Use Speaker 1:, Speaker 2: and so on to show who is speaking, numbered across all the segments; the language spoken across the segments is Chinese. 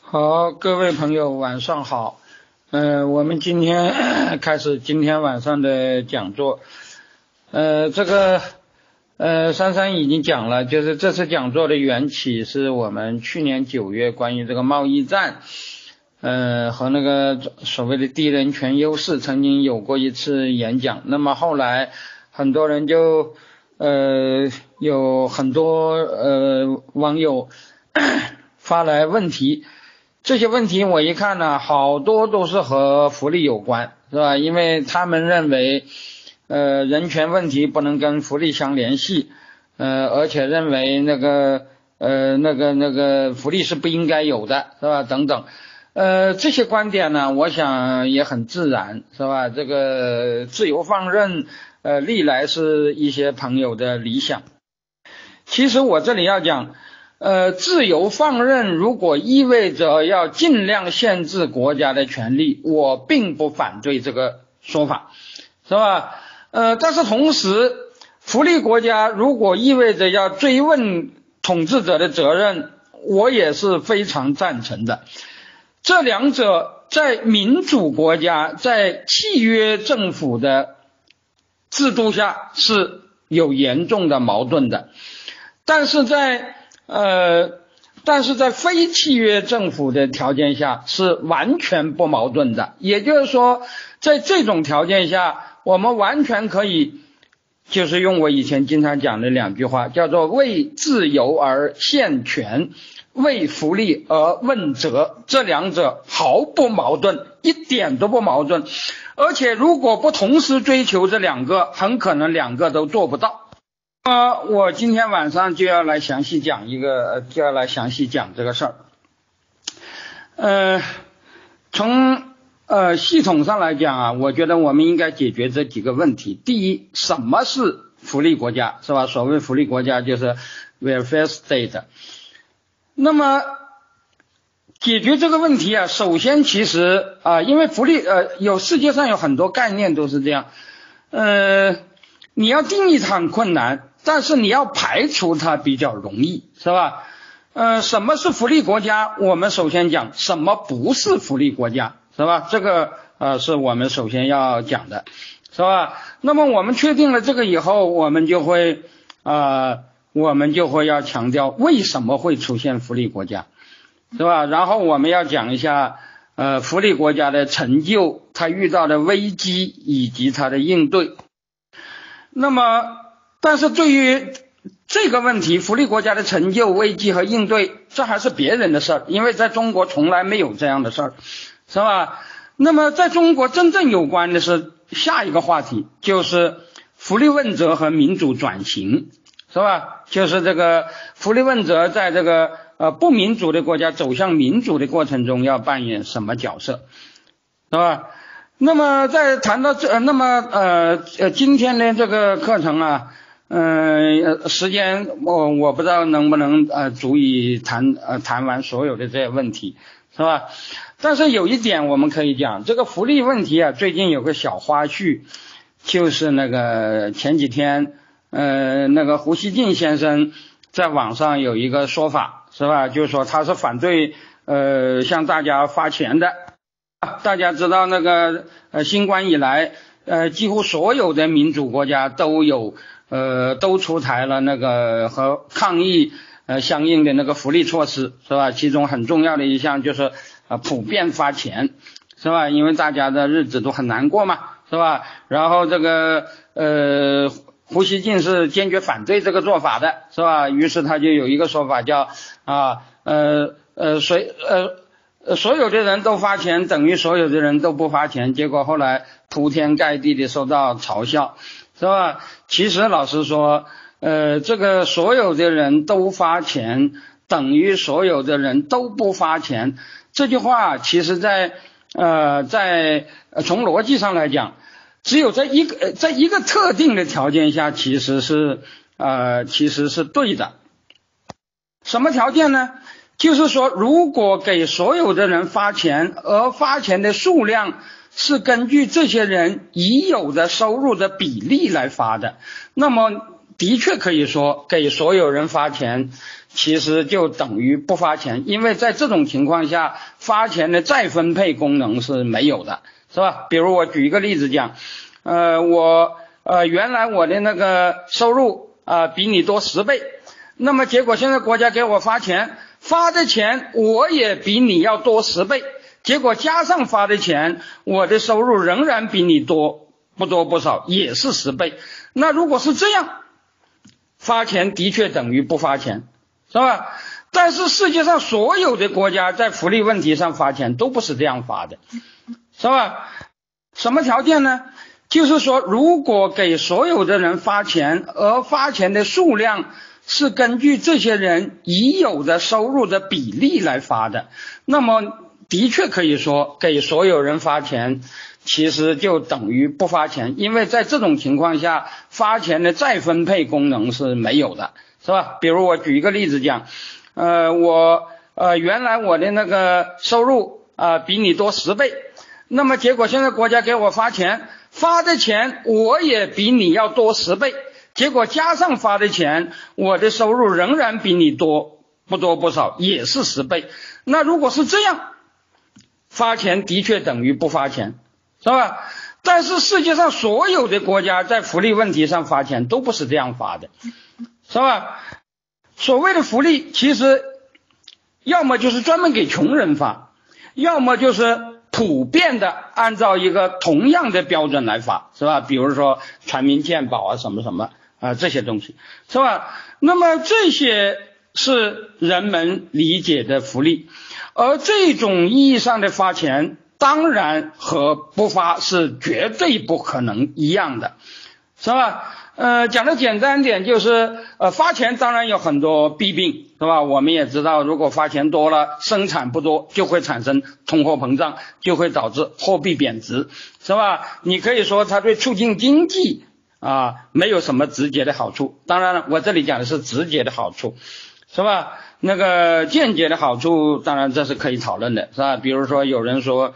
Speaker 1: 好，各位朋友，晚上好。我们今天开始今天晚上的讲座。珊珊已经讲了，就是这次讲座的缘起是我们去年9月关于这个贸易战，和那个所谓的地人权优势曾经有过一次演讲。那么后来很多人就有很多网友发来问题。这些问题我一看呢，好多都是和福利有关，是吧？因为他们认为人权问题不能跟福利相联系，而且认为那个福利是不应该有的，是吧？等等。这些观点呢，我想也很自然，是吧？这个自由放任历来是一些朋友的理想。其实我这里要讲自由放任如果意味着要尽量限制国家的权利，我并不反对这个说法，是吧？但是同时福利国家如果意味着要追问统治者的责任，我也是非常赞成的。这两者在民主国家，在契约政府的制度下是有严重的矛盾的，但是在非契约政府的条件下是完全不矛盾的。也就是说，在这种条件下，我们完全可以就是用我以前经常讲的2句话，叫做为自由而限权，为福利而问责。这两者毫不矛盾，一点都不矛盾，而且如果不同时追求这两个，很可能两个都做不到。我今天晚上就要来详细讲这个事儿。从系统上来讲啊，我觉得我们应该解决这几个问题。第一，什么是福利国家，是吧？所谓福利国家就是 welfare state。那么解决这个问题啊，首先其实因为福利世界上有很多概念都是这样，你要定义它很困难，但是你要排除它比较容易，是吧？什么是福利国家？我们首先讲什么不是福利国家，是吧？这个是我们首先要讲的，是吧？那么我们确定了这个以后，我们就会要强调为什么会出现福利国家，是吧？然后我们要讲一下福利国家的成就，它遇到的危机以及它的应对。那么但是对于这个问题，福利国家的成就、危机和应对，这还是别人的事儿，因为在中国从来没有这样的事儿，是吧？那么在中国真正有关的是下一个话题，就是福利问责和民主转型，是吧？就是这个福利问责在这个不民主的国家走向民主的过程中要扮演什么角色，是吧？那么在谈到今天的这个课程啊，时间我不知道能不能足以谈完所有的这些问题，是吧？但是有一点我们可以讲，这个福利问题啊，最近有个小花絮，就是那个前几天那个胡锡进先生在网上有一个说法，是吧？就是说他是反对向大家发钱的。大家知道那个新冠以来几乎所有的民主国家都出台了那个和抗疫相应的那个福利措施，是吧？其中很重要的一项就是普遍发钱，是吧？因为大家的日子都很难过嘛，是吧？然后这个胡锡进是坚决反对这个做法的，是吧？于是他就有一个说法叫所有的人都发钱等于所有的人都不发钱，结果后来铺天盖地的受到嘲笑，是吧？其实老实说这个所有的人都发钱等于所有的人都不发钱，这句话其实在从逻辑上来讲，只有在一个特定的条件下其实是对的。什么条件呢？就是说，如果给所有的人发钱，而发钱的数量是根据这些人已有的收入的比例来发的，那么的确可以说给所有人发钱其实就等于不发钱，因为在这种情况下发钱的再分配功能是没有的，是吧？比如我举一个例子讲，原来我的那个收入比你多10倍，那么结果现在国家给我发钱，发的钱我也比你要多10倍，结果加上发的钱，我的收入仍然比你多，不多不少，也是10倍。那如果是这样，发钱的确等于不发钱，是吧？但是世界上所有的国家在福利问题上发钱都不是这样发的，是吧？什么条件呢？就是说，如果给所有的人发钱，而发钱的数量是根据这些人已有的收入的比例来发的，那么的确可以说给所有人发钱其实就等于不发钱，因为在这种情况下发钱的再分配功能是没有的，是吧？比如我举一个例子讲，原来我的那个收入比你多10倍，那么结果现在国家给我发钱，发的钱我也比你要多10倍，结果加上发的钱，我的收入仍然比你多，不多不少，也是10倍。那如果是这样，发钱的确等于不发钱，是吧？但是世界上所有的国家在福利问题上发钱都不是这样发的，是吧？所谓的福利其实要么就是专门给穷人发，要么就是普遍的按照一个同样的标准来发，是吧？比如说全民健保什么什么这些东西，是吧？那么这些是人们理解的福利，而这种意义上的发钱当然和不发是绝对不可能一样的，是吧？讲的简单点就是发钱当然有很多弊病，是吧？我们也知道，如果发钱多了，生产不多，就会产生通货膨胀，就会导致货币贬值，是吧？你可以说它对促进经济没有什么直接的好处，当然了，我这里讲的是直接的好处，是吧？那个间接的好处当然这是可以讨论的，是吧？比如说有人说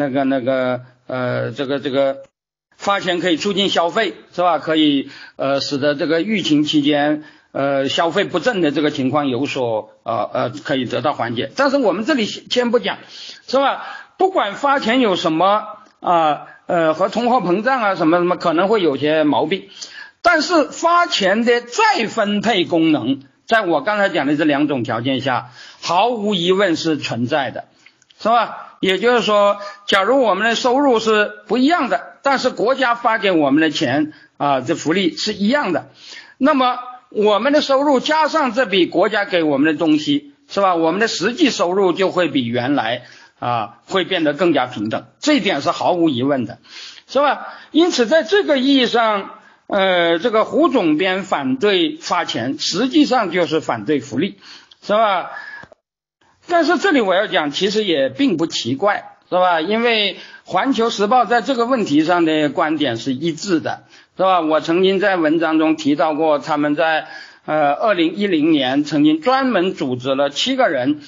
Speaker 1: 这个发钱可以促进消费，是吧？可以使得这个疫情期间消费不振的这个情况有所可以得到缓解。但是我们这里先不讲，是吧？不管发钱有什么和通货膨胀什么可能会有些毛病，但是发钱的再分配功能在我刚才讲的这2种条件下毫无疑问是存在的，是吧？也就是说，假如我们的收入是不一样的，但是国家发给我们的钱这福利是一样的，那么我们的收入加上这笔国家给我们的东西，是吧？我们的实际收入就会比原来会变得更加平等，这一点是毫无疑问的，是吧？因此在这个意义上这个胡总编反对发钱实际上就是反对福利，是吧？但是这里我要讲其实也并不奇怪，是吧？因为环球时报在这个问题上的观点是一致的，是吧？我曾经在文章中提到过，他们在2010年曾经专门组织了7个人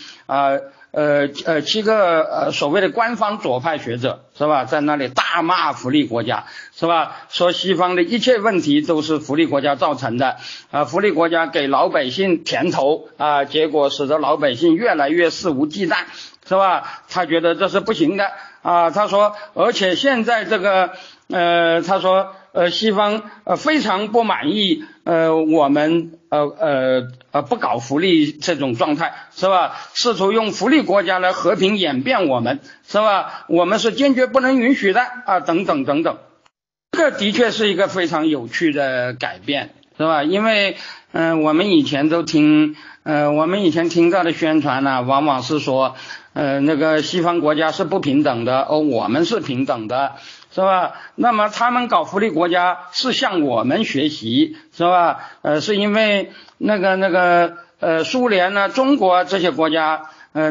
Speaker 1: 7个所谓的官方左派学者，是吧？在那里大骂福利国家，是吧？说西方的一切问题都是福利国家造成的，福利国家给老百姓甜头结果使得老百姓越来越肆无忌惮，是吧？他觉得这是不行的他说，而且现在这个他说西方非常不满意我们不搞福利这种状态，是吧？试图用福利国家来和平演变我们，是吧？我们是坚决不能允许的等等等等。这的确是一个非常有趣的改变，是吧？因为我们以前听到的宣传往往是说那个西方国家是不平等的，我们是平等的，是吧？那么他们搞福利国家是向我们学习，是吧？是因为苏联中国这些国家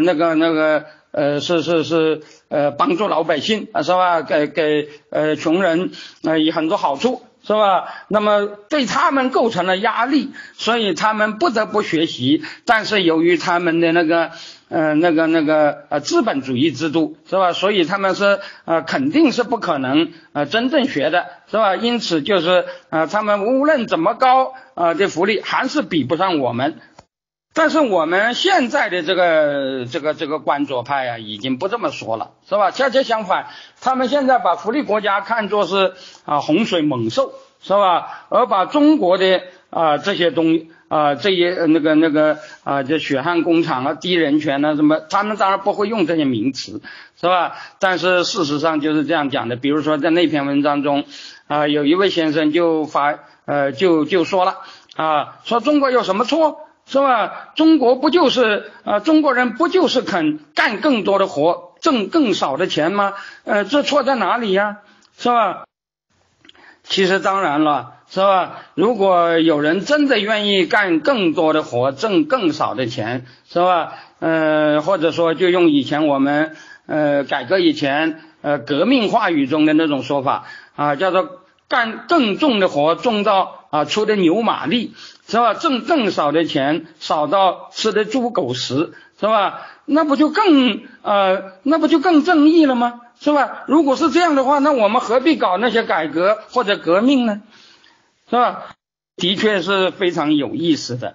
Speaker 1: 是帮助老百姓是吧？给穷人有很多好处， 是吧？那么对他们构成了压力，所以他们不得不学习，但是由于他们的那个资本主义制度，是吧？所以他们是肯定是不可能真正学的，是吧？因此就是他们无论怎么高的福利还是比不上我们。但是我们现在的这个官左派啊，已经不这么说了，是吧？恰恰相反，他们现在把福利国家看作是洪水猛兽，是吧？而把中国的这些东西这些这血汗工厂啊、低人权啊什么，他们当然不会用这些名词，是吧？但是事实上就是这样讲的。比如说在那篇文章中有一位先生就说了说中国有什么错？是吧？中国不就是中国人不就是肯干更多的活，挣更少的钱吗？这错在哪里呀？是吧？其实当然了，是吧？如果有人真的愿意干更多的活，挣更少的钱，是吧？或者说就用以前我们改革以前革命话语中的那种说法叫做干更重的活，重到出的牛马力，是吧？挣更少的钱，少到吃的猪狗食，是吧？那不就更正义了吗？是吧？如果是这样的话，那我们何必搞那些改革或者革命呢？是吧？的确是非常有意思的。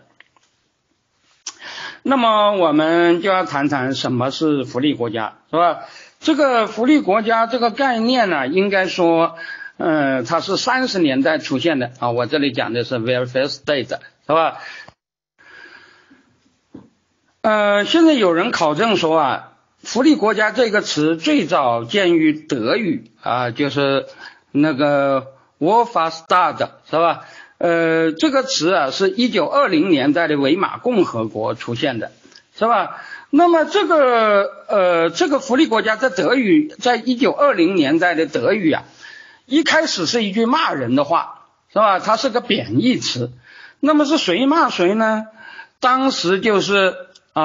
Speaker 1: 那么我们就要谈谈什么是福利国家，是吧？这个福利国家这个概念呢，应该说它是30年代出现的我这里讲的是 welfare state， 是吧？现在有人考证说福利国家这个词最早见于德语就是那个 Wohlfahrtsstaat， 是吧？这个词是1920年代的维玛共和国出现的，是吧？那么这个福利国家在德语，在1920年代的德语一开始是一句骂人的话，是吧？它是个贬义词。那么是谁骂谁呢？当时就是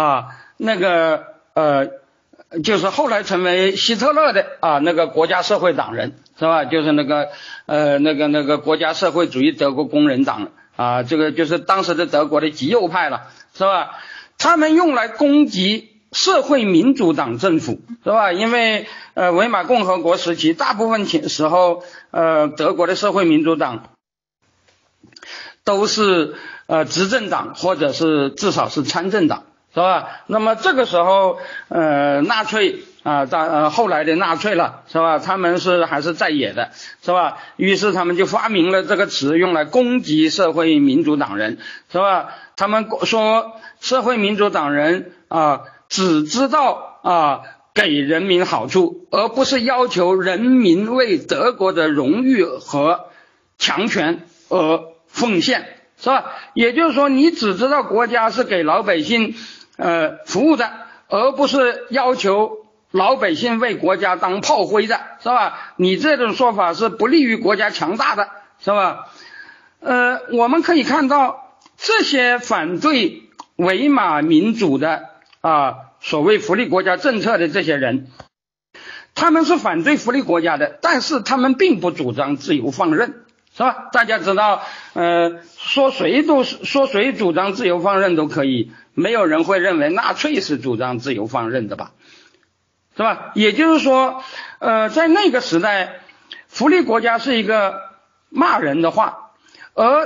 Speaker 1: 就是后来成为希特勒的那个国家社会党人，是吧？就是那个国家社会主义德国工人党这个就是当时的德国的极右派了，是吧？他们用来攻击社会民主党政府，是吧？因为维玛共和国时期大部分时候德国的社会民主党都是执政党或者是至少是参政党，是吧？那么这个时候纳粹后来的纳粹了，是吧？他们还是在野的，是吧？于是他们就发明了这个词，用来攻击社会民主党人，是吧？他们说社会民主党人只知道给人民好处，而不是要求人民为德国的荣誉和强权而奉献，是吧？也就是说，你只知道国家是给老百姓服务的，而不是要求老百姓为国家当炮灰的，是吧？你这种说法是不利于国家强大的，是吧？我们可以看到这些反对维玛民主的所谓福利国家政策的这些人，他们是反对福利国家的，但是他们并不主张自由放任，是吧？大家知道说谁主张自由放任都可以，没有人会认为纳粹是主张自由放任的吧，是吧？也就是说在那个时代，福利国家是一个骂人的话，而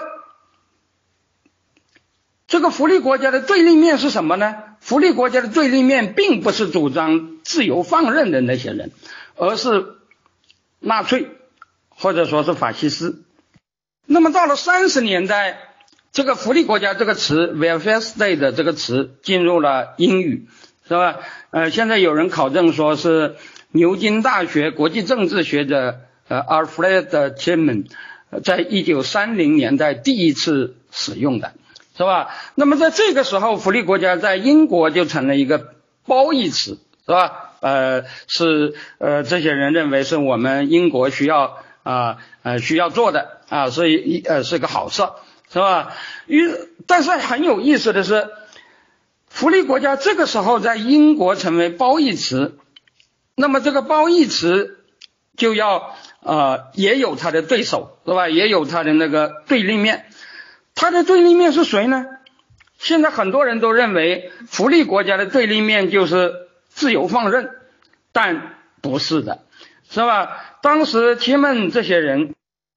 Speaker 1: 这个福利国家的对立面是什么呢？福利国家的对立面并不是主张自由放任的那些人，而是纳粹或者说是法西斯。那么到了30年代，这个福利国家这个词 welfare state 这个词进入了英语，是吧？现在有人考证说是牛津大学国际政治学者Alfred Tillman 在1930年代第一次使用的，是吧？那么在这个时候，福利国家在英国就成了一个褒义词，是吧？这些人认为是我们英国需要做的是个好事，是吧？但是很有意思的是，福利国家这个时候在英国成为褒义词，那么这个褒义词就要也有他的对手，是吧？也有他的那个对立面。他的对立面是谁呢？现在很多人都认为福利国家的对立面就是自由放任，但不是的，是吧？当时提曼这些人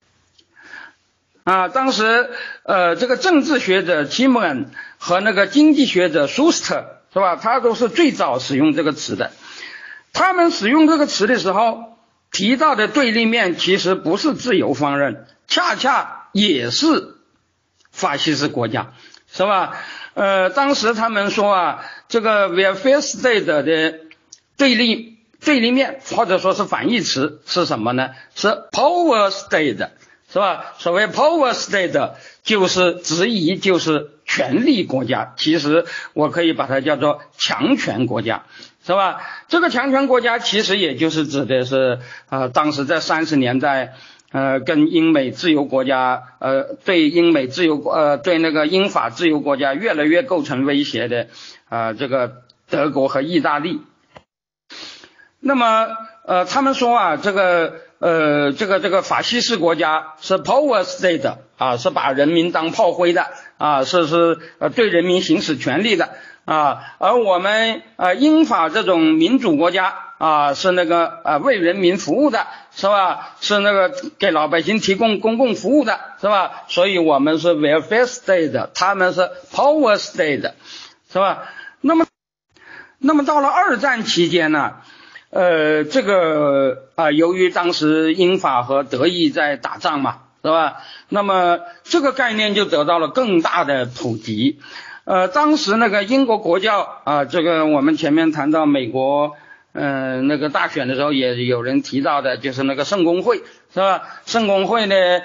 Speaker 1: 当时这个政治学者提曼和那个经济学者舒斯特，是吧？他都是最早使用这个词的。他们使用这个词的时候提到的对立面其实不是自由放任，恰恰也是法西斯国家，是吧？当时他们说这个 welfare state 的对立面或者说是反义词是什么呢？是 power state， 是吧？所谓 power state 就是直译就是权力国家，其实我可以把它叫做强权国家，是吧？这个强权国家其实也就是指的是当时在30年代跟英美自由国家对英美自由对那个英法自由国家越来越构成威胁的这个德国和意大利。那么他们说这个法西斯国家是 power state 是把人民当炮灰的是对人民行使权力的而我们英法这种民主国家是那个为人民服务的，是吧？是那个给老百姓提供公共服务的，是吧？所以我们是 welfare state， 他们是 power state， 是吧？那么到了二战期间呢这个由于当时英法和德意在打仗嘛，是吧？那么这个概念就得到了更大的普及。当时那个英国国教这个我们前面谈到美国那个大选的时候也有人提到的，就是那个圣公会，是吧？圣公会的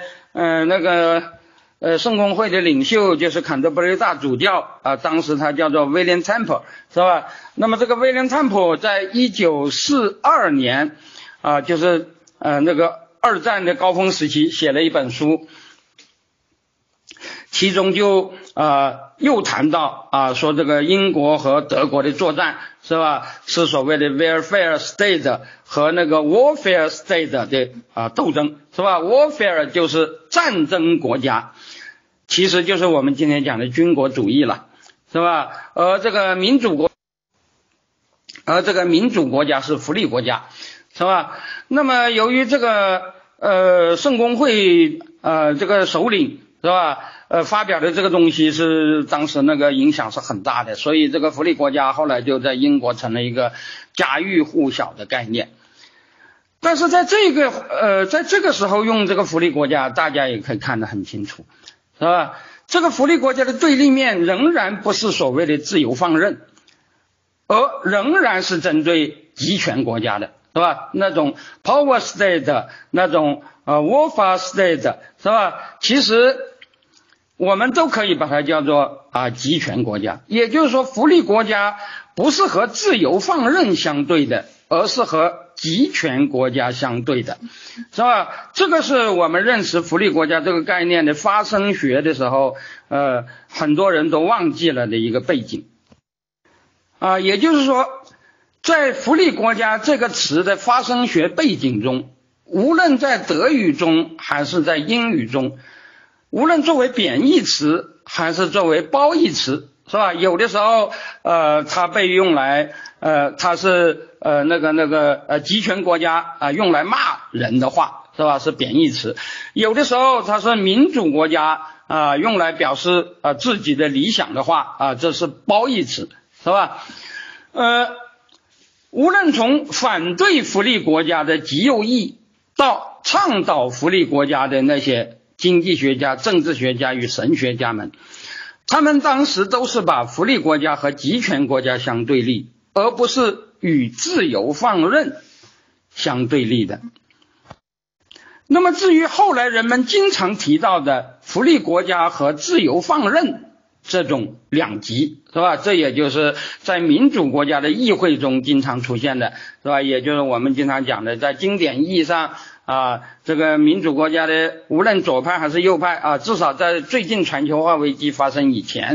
Speaker 1: 圣公会的领袖就是坎特伯雷大主教当时他叫做 William Temple， 是吧？那么这个 William Temple 在1942年就是那个二战的高峰时期写了一本书，其中就又谈到说这个英国和德国的作战，是吧？是所谓的 welfare state 和那个 warfare state 的斗争，是吧？ warfare 就是战争国家，其实就是我们今天讲的军国主义了，是吧？而这个民主国家是福利国家，是吧？那么由于这个圣公会这个首领，是吧？发表的这个东西是当时那个影响是很大的，所以这个福利国家后来就在英国成了一个家喻户晓的概念。但是在这个时候用这个福利国家，大家也可以看得很清楚，是吧？这个福利国家的对立面仍然不是所谓的自由放任，而仍然是针对集权国家的，是吧？那种 power state， 那种warfare state， 是吧？其实我们都可以把它叫做集权国家，也就是说福利国家不是和自由放任相对的，而是和集权国家相对的，是吧？这个是我们认识福利国家这个概念的发生学的时候很多人都忘记了的一个背景也就是说在福利国家这个词的发生学背景中，无论在德语中还是在英语中，无论作为贬义词还是作为褒义词，是吧？有的时候它被用来它是集权国家用来骂人的话，是吧？是贬义词。有的时候它是民主国家用来表示自己的理想的话这是褒义词，是吧？无论从反对福利国家的极右翼到倡导福利国家的那些经济学家、政治学家与神学家们，他们当时都是把福利国家和集权国家相对立，而不是与自由放任相对立的。那么至于后来人们经常提到的福利国家和自由放任这种两极，是吧？这也就是在民主国家的议会中经常出现的，是吧？也就是我们经常讲的，在经典意义上这个民主国家的无论左派还是右派至少在最近全球化危机发生以前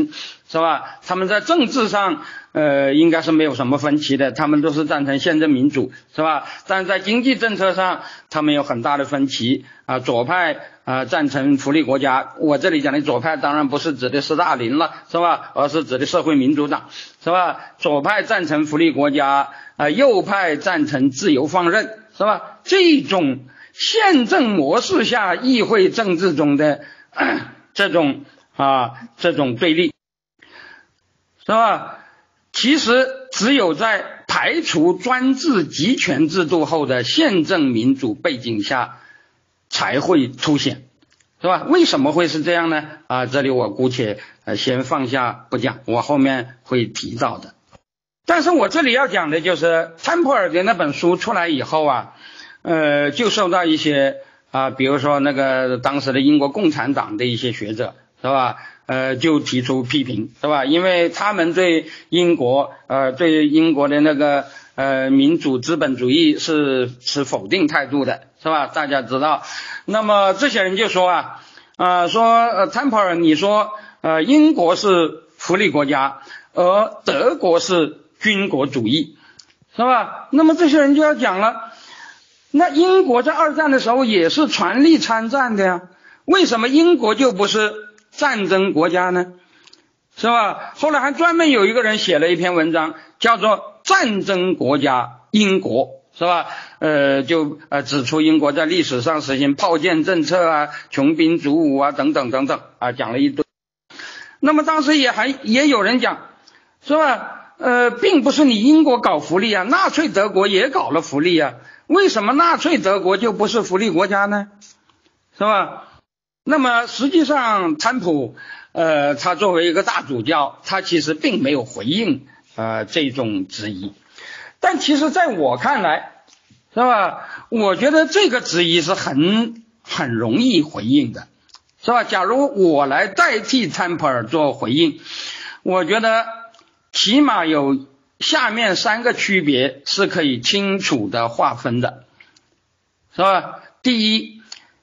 Speaker 1: 是吧？他们在政治上应该是没有什么分歧的，他们都是赞成宪政民主，是吧？但是在经济政策上他们有很大的分歧啊，左派赞成福利国家，我这里讲的左派当然不是指的斯大林了，是吧？而是指的社会民主党，是吧？左派赞成福利国家右派赞成自由放任，是吧？这种宪政模式下议会政治中的这种对立，是吧？其实只有在排除专制集权制度后的宪政民主背景下才会凸显，是吧？为什么会是这样呢？这里我姑且先放下不讲，我后面会提到的。但是我这里要讲的就是坦普尔的那本书出来以后就受到一些比如说那个当时的英国共产党的一些学者，是吧？就提出批评，是吧？因为他们对英国的那个民主资本主义是持否定态度的，是吧？大家知道。那么这些人就说坦普尔，你说英国是福利国家，而德国是军国主义，是吧？那么这些人就要讲了，那英国在二战的时候也是全力参战的呀，为什么英国就不是战争国家呢？是吧？后来还专门有一个人写了一篇文章，叫做战争国家英国，是吧？就指出英国在历史上实行炮舰政策穷兵黩武等等等等讲了一堆。那么当时也有人讲，是吧？并不是你英国搞福利纳粹德国也搞了福利为什么纳粹德国就不是福利国家呢？是吧？那么实际上川普他作为一个大主教，他其实并没有回应这种质疑。但其实在我看来，是吧？我觉得这个质疑是很容易回应的，是吧？假如我来代替川普尔做回应，我觉得起码有下面3个区别是可以清楚的划分的，是吧？第一，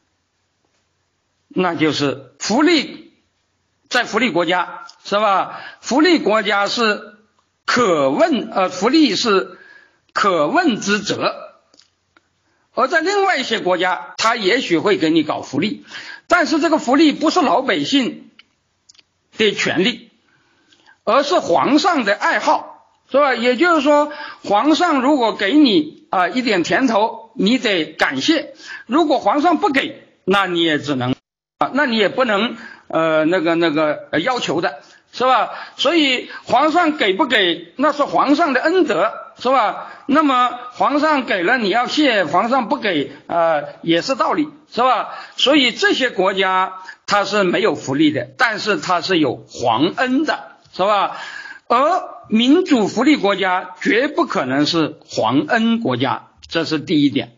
Speaker 1: 那就是在福利国家，是吧？福利国家是福利是可问之责，而在另外一些国家，他也许会给你搞福利，但是这个福利不是老百姓的权利，而是皇上的爱好，是吧？也就是说，皇上如果给你一点甜头，你得感谢；如果皇上不给，那你也不能要求的，是吧？所以皇上给不给那是皇上的恩德，是吧？那么皇上给了你要谢，皇上不给也是道理，是吧？所以这些国家它是没有福利的，但是它是有皇恩的，是吧？而民主福利国家绝不可能是皇恩国家，这是第一点。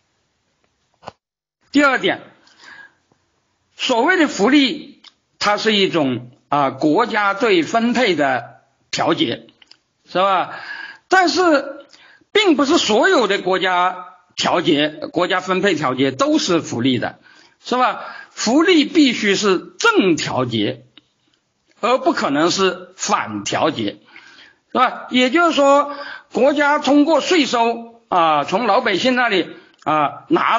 Speaker 1: 第二点，所谓的福利，它是一种国家对分配的调节，是吧？但是并不是所有的国家分配调节都是福利的，是吧？福利必须是正调节，而不可能是反调节，是吧？也就是说，国家通过税收从老百姓那里拿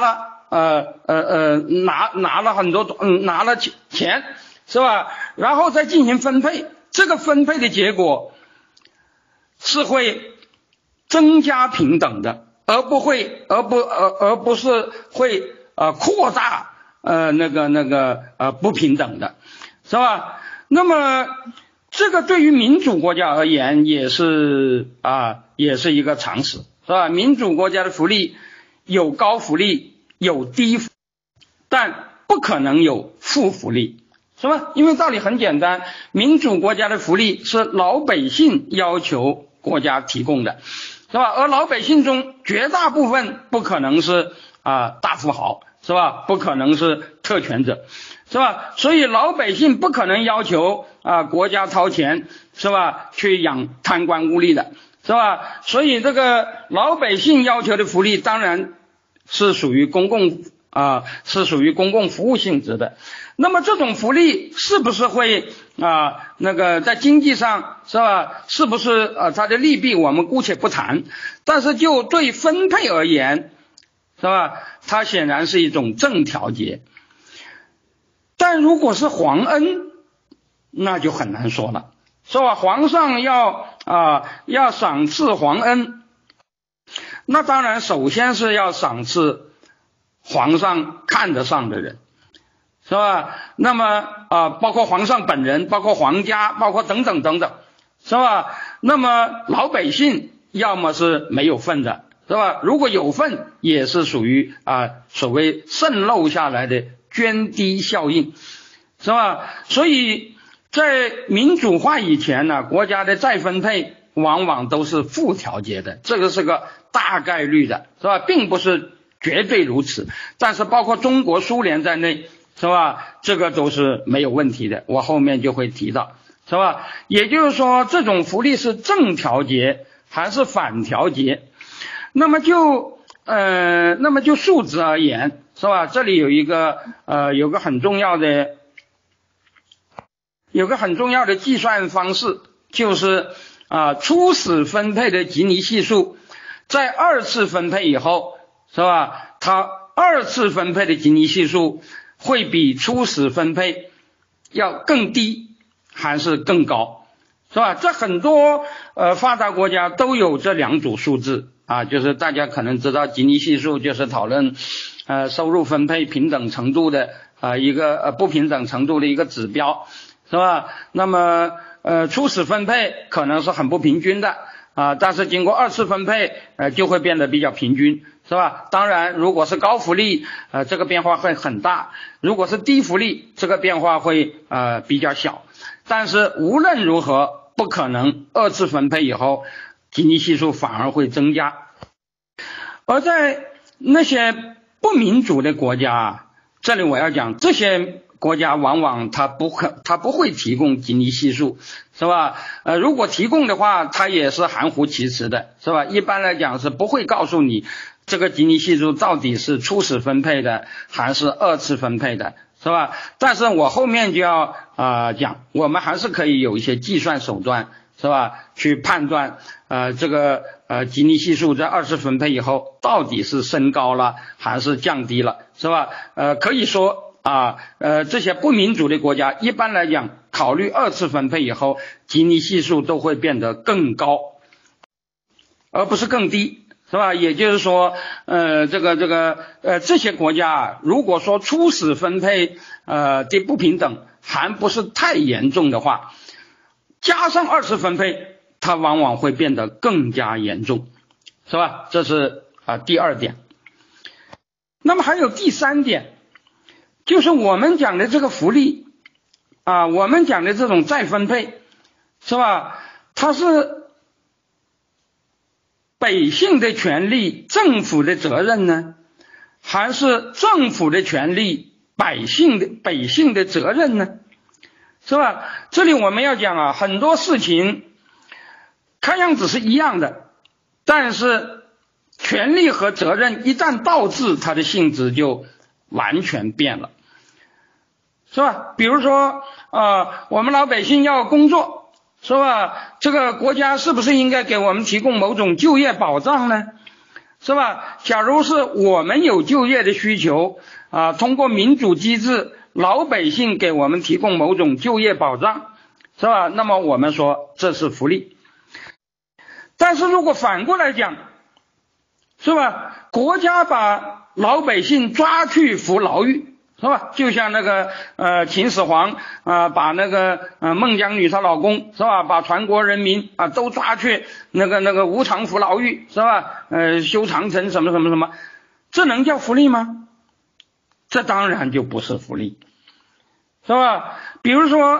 Speaker 1: 了很多拿了钱，是吧？然后再进行分配，这个分配的结果是会增加平等的，而不是会扩大不平等的，是吧？那么这个对于民主国家而言也是一个常识，是吧？民主国家的福利有高福利有低福利，但不可能有负福利，是吧？因为道理很简单，民主国家的福利是老百姓要求国家提供的，是吧？而老百姓中绝大部分不可能是大富豪，是吧？不可能是特权者，是吧？所以老百姓不可能要求国家掏钱，是吧？去养贪官污吏的，是吧？所以这个老百姓要求的福利当然是属于公共是属于公共服务性质的。那么这种福利是不是会在经济上是吧？是不是它的利弊我们姑且不谈，但是就对分配而言，是吧？它显然是一种正调节。但如果是皇恩，那就很难说了，是吧？皇上要赏赐皇恩，那当然首先是要赏赐皇上看得上的人，是吧？那么包括皇上本人，包括皇家，包括等等等等，是吧？那么老百姓要么是没有份的，是吧？如果有份，也是属于所谓渗漏下来的涓滴效应，是吧？所以在民主化以前呢，国家的再分配往往都是负调节的，这个是个大概率的，是吧？并不是绝对如此，但是包括中国、苏联在内，是吧？这个都是没有问题的，我后面就会提到，是吧？也就是说，这种福利是正调节还是反调节？那么就数值而言，是吧？这里有个很重要的计算方式，就是初始分配的吉尼系数在二次分配以后，是吧？它二次分配的吉尼系数会比初始分配要更低还是更高，是吧？这很多发达国家都有这两组数字就是大家可能知道，吉尼系数就是讨论收入分配平等程度的一个不平等程度的一个指标，是吧？那么初始分配可能是很不平均的但是经过二次分配就会变得比较平均，是吧？当然如果是高福利这个变化会很大，如果是低福利这个变化会比较小，但是无论如何不可能二次分配以后吉尼系数反而会增加。而在那些不民主的国家这里我要讲，这些国家往往它不会提供吉尼系数，是吧？如果提供的话，它也是含糊其辞的，是吧？一般来讲是不会告诉你这个吉尼系数到底是初始分配的还是二次分配的，是吧？但是我后面就要讲，我们还是可以有一些计算手段，是吧？去判断这个吉尼系数在二次分配以后到底是升高了还是降低了，是吧？可以说这些不民主的国家一般来讲考虑二次分配以后吉尼系数都会变得更高而不是更低，是吧？也就是说这些国家如果说初始分配的不平等还不是太严重的话，加上二次分配它往往会变得更加严重，是吧？这是第二点。那么还有第三点，就是我们讲的这个福利我们讲的这种再分配，是吧？它是百姓的权利政府的责任呢，还是政府的权利百姓的责任呢？是吧？这里我们要讲很多事情看样子是一样的，但是权利和责任一旦倒置，它的性质就完全变了，是吧？比如说我们老百姓要工作，是吧？这个国家是不是应该给我们提供某种就业保障呢？是吧？假如是我们有就业的需求通过民主机制老百姓给我们提供某种就业保障，是吧？那么我们说这是福利。但是如果反过来讲，是吧？国家把老百姓抓去服牢狱，是吧？就像那个秦始皇把那个孟姜女她老公，是吧？把全国人民都抓去那个无偿服牢狱，是吧？修长城什么什么什么，这能叫福利吗？这当然就不是福利，是吧？比如说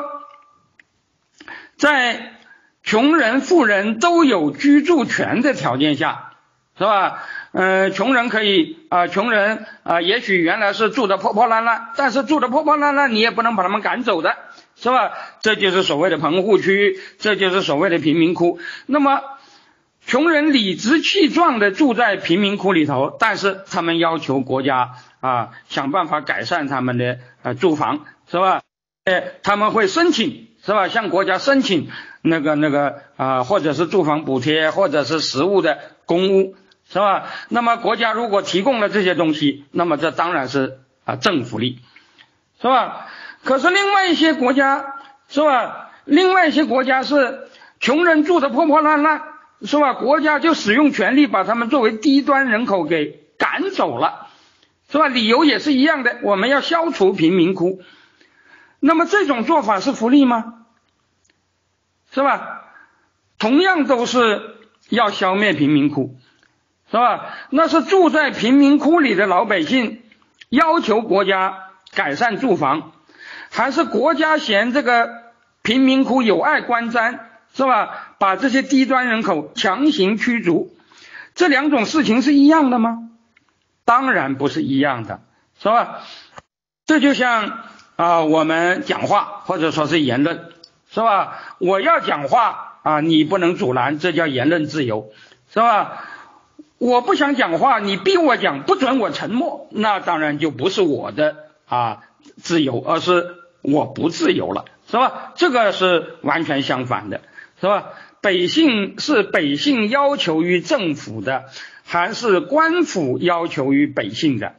Speaker 1: 在穷人富人都有居住权的条件下，是吧？穷人可以穷人也许原来是住的破破烂烂，但是住的破破烂烂你也不能把他们赶走的，是吧？这就是所谓的棚户区，这就是所谓的贫民窟。那么穷人理直气壮地住在贫民窟里头，但是他们要求国家想办法改善他们的住房，是吧？他们会申请，是吧？向国家申请或者是住房补贴，或者是实物的公屋，是吧？那么国家如果提供了这些东西，那么这当然是正福利，是吧？可是另外一些国家，是吧？另外一些国家是穷人住得破破烂烂，是吧？国家就使用权力把他们作为低端人口给赶走了，是吧？理由也是一样的，我们要消除贫民窟。那么这种做法是福利吗？是吧？同样都是要消灭贫民窟，是吧？那是住在贫民窟里的老百姓要求国家改善住房，还是国家嫌这个贫民窟有碍观瞻，是吧？把这些低端人口强行驱逐，这两种事情是一样的吗？当然不是一样的，是吧？这就像我们讲话或者说是言论，是吧？我要讲话你不能阻拦，这叫言论自由，是吧？我不想讲话，你逼我讲，不准我沉默，那当然就不是我的自由，而是我不自由了，是吧？这个是完全相反的，是吧？百姓要求于政府的，还是官府要求于百姓的？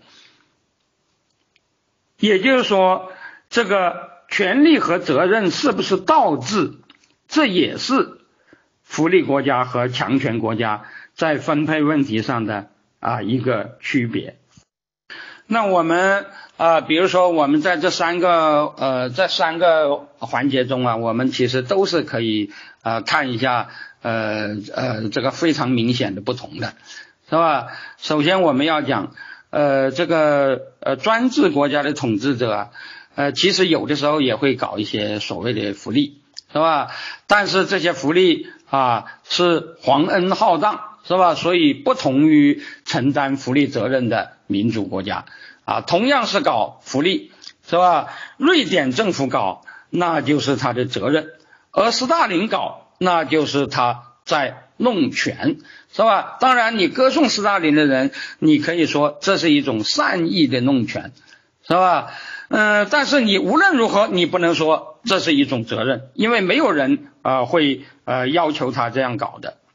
Speaker 1: 也就是说，这个权利和责任是不是倒置，这也是福利国家和强权国家在分配问题上的一个区别。那我们比如说我们在这三个环节中我们其实都是可以看一下这个非常明显的不同的，是吧？首先我们要讲这个专制国家的统治者其实有的时候也会搞一些所谓的福利，是吧？但是这些福利是皇恩浩荡，是吧？所以不同于承担福利责任的民主国家同样是搞福利，是吧？瑞典政府搞那就是他的责任，而斯大林搞那就是他在弄权，是吧？当然你歌颂斯大林的人，你可以说这是一种善意的弄权，是吧？但是你无论如何你不能说这是一种责任，因为没有人会要求他这样搞的。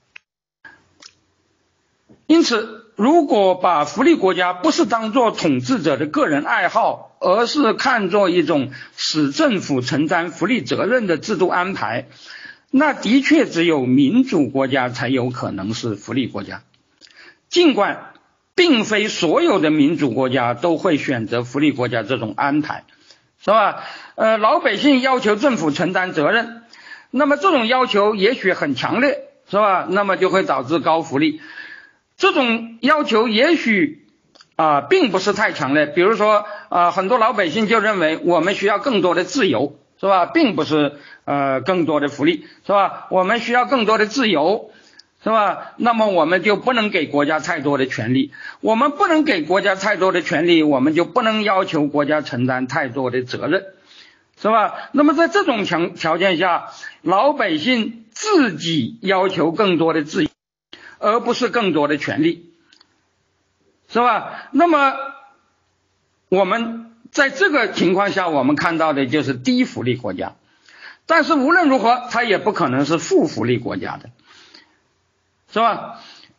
Speaker 1: 因此如果把福利国家不是当作统治者的个人爱好，而是看作一种使政府承担福利责任的制度安排，那的确只有民主国家才有可能是福利国家。尽管并非所有的民主国家都会选择福利国家这种安排，是吧？老百姓要求政府承担责任，那么这种要求也许很强烈，是吧？那么就会导致高福利。这种要求也许并不是太强烈，比如说很多老百姓就认为我们需要更多的自由，是吧？并不是更多的福利，是吧？我们需要更多的自由，是吧？那么我们就不能给国家太多的权利，我们不能给国家太多的权利，我们就不能要求国家承担太多的责任，是吧？那么在这种条件下，老百姓自己要求更多的自由，而不是更多的权利，是吧？那么我们在这个情况下，我们看到的就是低福利国家，但是无论如何它也不可能是负福利国家的，是吧？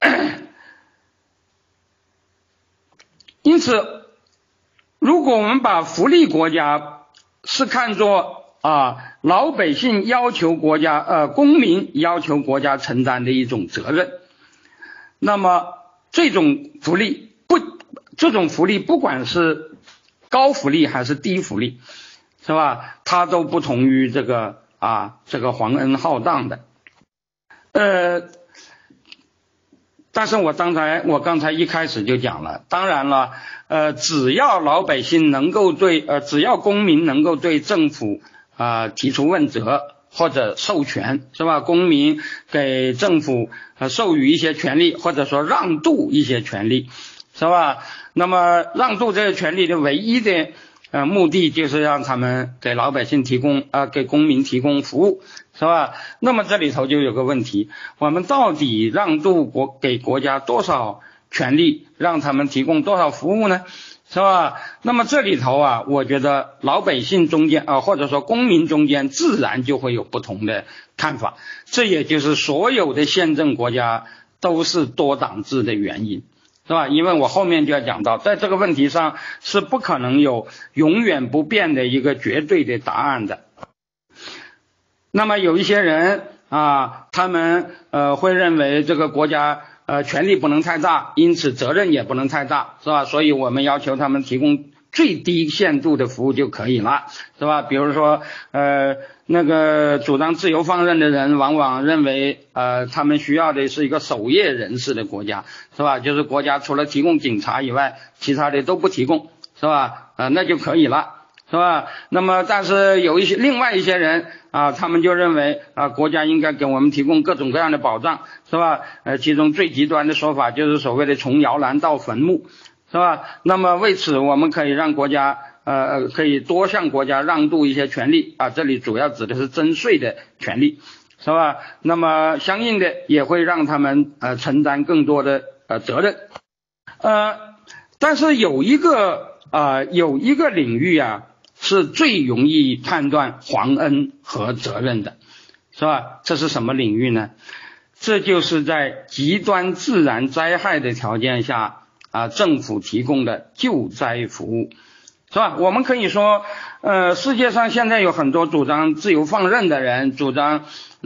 Speaker 1: 因此如果我们把福利国家是看作老百姓要求国家公民要求国家承担的一种责任，那么这种福利不管是高福利还是低福利，是吧？它都不同于这个皇恩浩荡的。但是我刚才一开始就讲了，当然了，只要老百姓能够只要公民能够对政府提出问责或者授权，是吧？公民给政府授予一些权利，或者说让渡一些权利，是吧？那么让渡这些权利的唯一的目的就是让他们给老百姓提供给公民提供服务，是吧？那么这里头就有个问题，我们到底让渡给国家多少权利，让他们提供多少服务呢？是吧？那么这里头我觉得老百姓中间或者说公民中间自然就会有不同的看法，这也就是所有的宪政国家都是多党制的原因，是吧？因为我后面就要讲到，在这个问题上是不可能有永远不变的一个绝对的答案的。那么有一些人他们会认为这个国家权力不能太大，因此责任也不能太大，是吧？所以我们要求他们提供最低限度的服务就可以了，是吧？比如说那个主张自由放任的人往往认为他们需要的是一个守夜人士的国家，是吧？就是国家除了提供警察以外其他的都不提供，是吧？那就可以了，是吧？那么但是有另外一些人他们就认为国家应该给我们提供各种各样的保障，是吧？其中最极端的说法就是所谓的从摇篮到坟墓，是吧？那么为此我们可以让国家可以多向国家让渡一些权利这里主要指的是征税的权利，是吧？那么相应的也会让他们承担更多的责任。但是有一个领域是最容易判断皇恩和责任的，是吧？这是什么领域呢？这就是在极端自然灾害的条件下政府提供的救灾服务，是吧？我们可以说世界上现在有很多主张自由放任的人，主张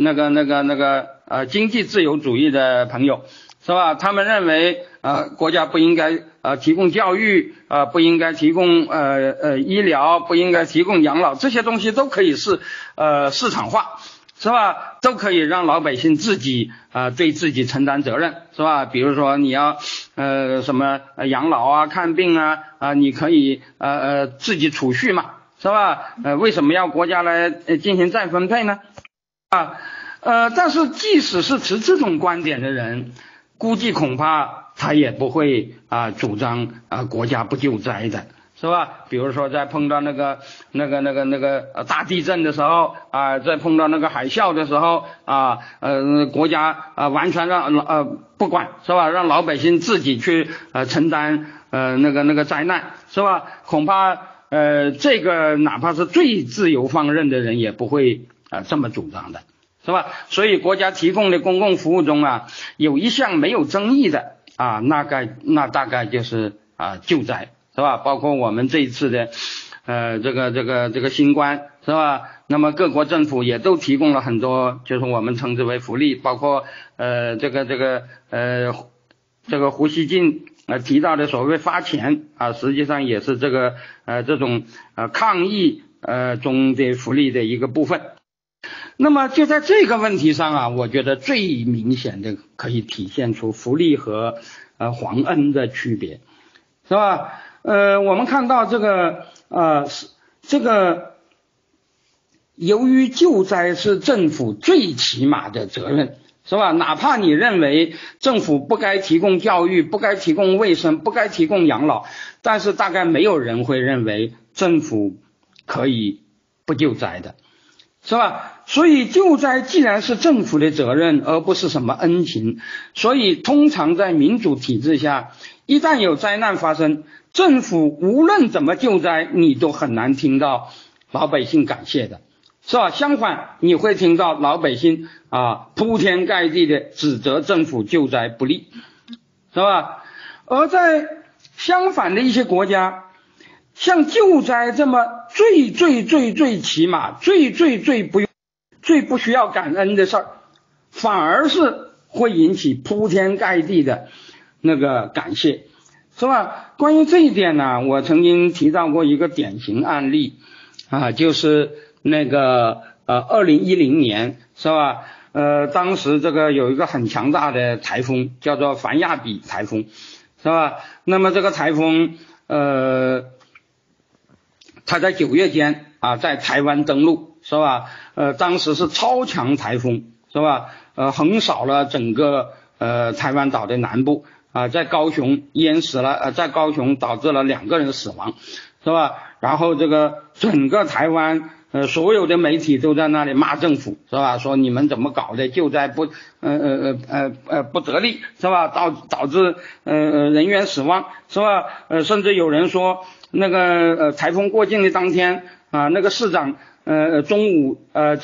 Speaker 1: 经济自由主义的朋友，是吧？他们认为国家不应该提供教育不应该提供医疗，不应该提供养老，这些东西都可以是市场化，是吧？都可以让老百姓自己对自己承担责任，是吧？比如说你要什么养老看病你可以自己储蓄嘛，是吧？为什么要国家来进行再分配呢？但是即使是持这种观点的人，估计恐怕他也不会主张国家不救灾的，是吧？比如说在碰到那个大地震的时候在碰到那个海啸的时候国家完全让不管，是吧？让老百姓自己去承担那个灾难，是吧？恐怕这个哪怕是最自由放任的人也不会这么主张的，是吧？所以国家提供的公共服务中有一项没有争议的那大概就是救灾，是吧？包括我们这一次的这个新冠，是吧？那么各国政府也都提供了很多就是我们称之为福利，包括这个胡锡进提到的所谓发钱实际上也是这种抗疫中的福利的一个部分。那么就在这个问题上我觉得最明显的可以体现出福利和皇恩的区别，是吧？我们看到这个由于救灾是政府最起码的责任，是吧？哪怕你认为政府不该提供教育，不该提供卫生，不该提供养老，但是大概没有人会认为政府可以不救灾的，是吧？所以救灾既然是政府的责任而不是什么恩情，所以通常在民主体制下，一旦有灾难发生，政府无论怎么救灾你都很难听到老百姓感谢的，是吧？相反你会听到老百姓铺天盖地的指责政府救灾不力，是吧？而在相反的一些国家，像救灾这么最起码最不需要感恩的事儿，反而是会引起铺天盖地的那个感谢，是吧？关于这一点呢，我曾经提到过一个典型案例就是那个2010年，是吧？当时这个有一个很强大的台风叫做凡亚比台风，是吧？那么这个台风它在9月间在台湾登陆，是吧？当时是超强台风，是吧？横扫了整个台湾岛的南部在高雄淹死了在高雄导致了2个人死亡，是吧？ 然后这个整个台湾所有的媒体都在那里骂政府，是吧？说你们怎么搞的，救灾不得力，是吧？导致人员死亡，是吧？甚至有人说那个台风过境的当天啊，那个市长中午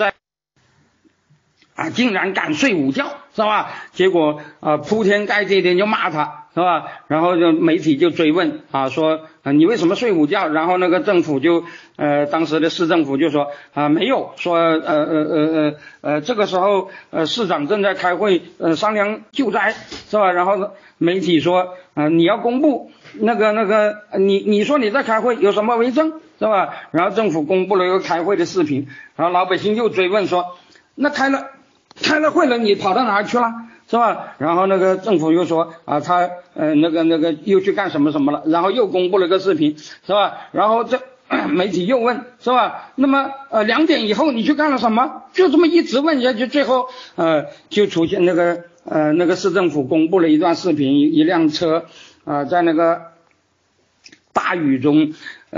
Speaker 1: 竟然敢睡午觉，是吧？结果铺天盖地的就骂他，是吧？然后就媒体就追问说你为什么睡午觉？然后那个政府就当时的市政府就说没有，说这个时候市长正在开会商量救灾，是吧？然后媒体说你要公布那个你说你在开会有什么为证，是吧？然后政府公布了一个开会的视频，然后老百姓又追问说那开了会了，你跑到哪儿去了，是吧？然后那个政府又说他那个又去干什么什么了，然后又公布了个视频，是吧？然后这媒体又问，是吧？那么2点以后你去干了什么？就这么一直问下去，最后就出现那个市政府公布了一段视频，一辆车在那个大雨中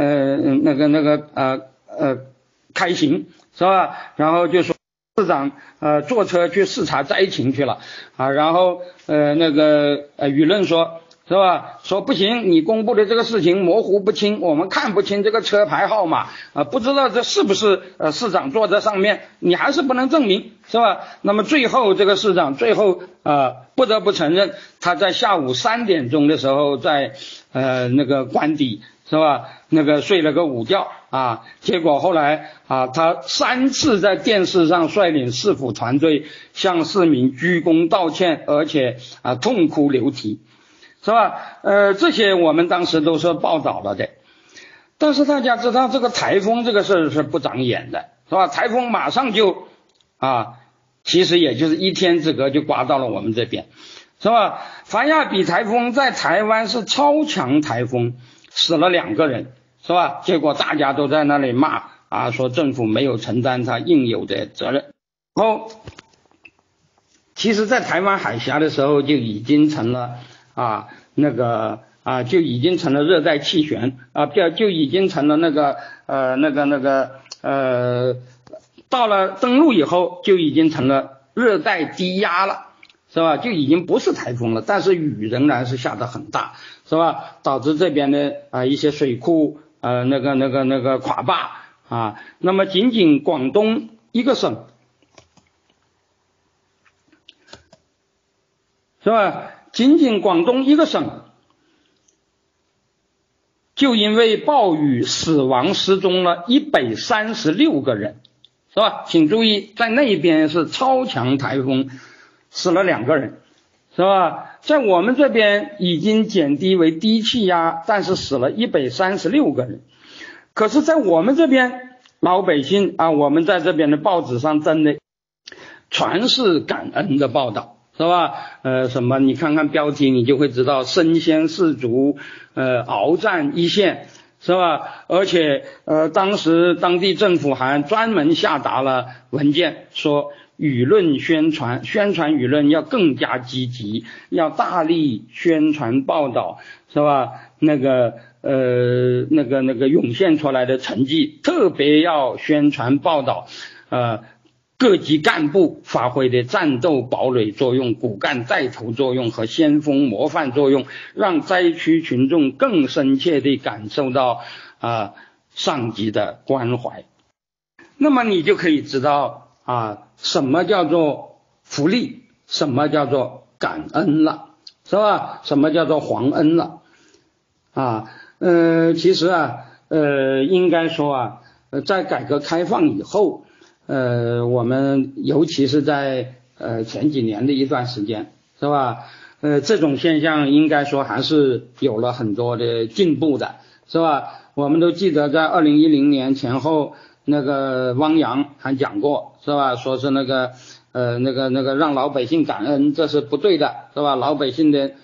Speaker 1: 开行，是吧？然后就说市长坐车去视察灾情去了然后舆论说，是吧？说不行，你公布的这个事情模糊不清，我们看不清这个车牌号码不知道这是不是市长坐在上面，你还是不能证明，是吧？那么最后这个市长最后不得不承认，他在下午3点钟的时候在那个官邸，是吧？那个睡了个午觉结果后来他3次在电视上率领市府团队向市民鞠躬道歉，而且痛哭流涕，是吧？这些我们当时都是报道了的。但是大家知道这个台风这个事是不长眼的，是吧？台风马上就其实也就是1天之隔就刮到了我们这边，是吧？凡亚比台风在台湾是超强台风，死了2个人，是吧？结果大家都在那里骂说政府没有承担他应有的责任。然后其实在台湾海峡的时候就已经成了就已经成了热带气旋就已经成了到了登陆以后就已经成了热带低压了，是吧？就已经不是台风了，但是雨仍然是下得很大，是吧？导致这边的一些水库垮坝那么仅仅广东一个省，是吧？仅仅广东一个省就因为暴雨死亡失踪了136个人，是吧？请注意，在那边是超强台风，死了2个人，是吧？在我们这边已经减低为低气压，但是死了136个人。可是在我们这边老百姓我们在这边的报纸上登的全是感恩的报道，是吧？什么你看看标题你就会知道，身先士卒鏖战一线，是吧？而且当时当地政府还专门下达了文件，说舆论宣传舆论要更加积极，要大力宣传报道，是吧？涌现出来的成绩，特别要宣传报道各级干部发挥的战斗堡垒作用、骨干带头作用和先锋模范作用，让灾区群众更深切地感受到上级的关怀。那么你就可以知道什么叫做福利，什么叫做感恩了，是吧？什么叫做皇恩了其实应该说在改革开放以后我们尤其是在前几年的一段时间，是吧？这种现象应该说还是有了很多的进步的，是吧？我们都记得在2010年前后，那个汪洋还讲过，是吧？说是让老百姓感恩，这是不对的，是吧？老百姓的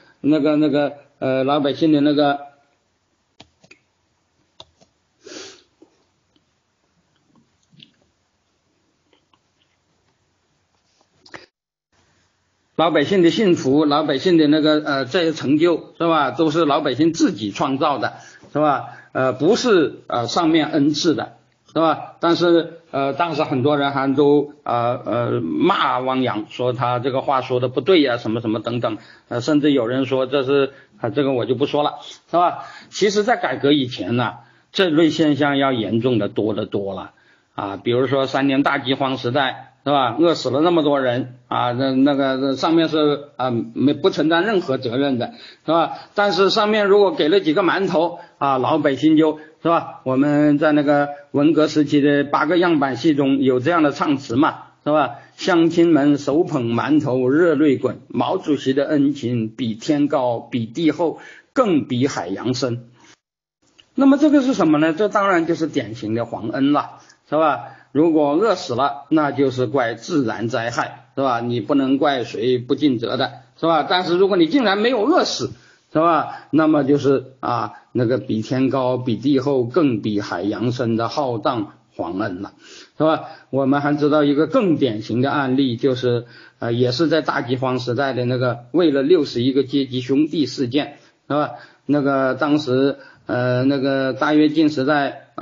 Speaker 1: 幸福，老百姓的这些成就，是吧？都是老百姓自己创造的， 是吧？不是上面恩赐的，是吧？但是当时很多人还都骂汪洋，说他这个话说的不对呀，什么什么等等，甚至有人说这是这个我就不说了，是吧？其实在改革以前呢，这类现象要严重的多得多了比如说3年大饥荒时代，是吧？饿死了那么多人那个上面是不承担任何责任的，是吧？但是上面如果给了几个馒头老百姓就是吧？我们在那个文革时期的8个样板戏中有这样的唱词嘛，是吧？乡亲们手捧馒头热泪滚，毛主席的恩情比天高比地厚更比海洋深。那么这个是什么呢？这当然就是典型的皇恩了，是吧？如果饿死了，那就是怪自然灾害，是吧？你不能怪谁不尽责的，是吧？但是如果你竟然没有饿死，是吧？那么就是那个比天高比地厚更比海洋深的浩荡皇恩了，是吧？我们还知道一个更典型的案例，就是也是在大饥荒时代的那个为了61个阶级兄弟事件，是吧？那个当时那个大跃进时代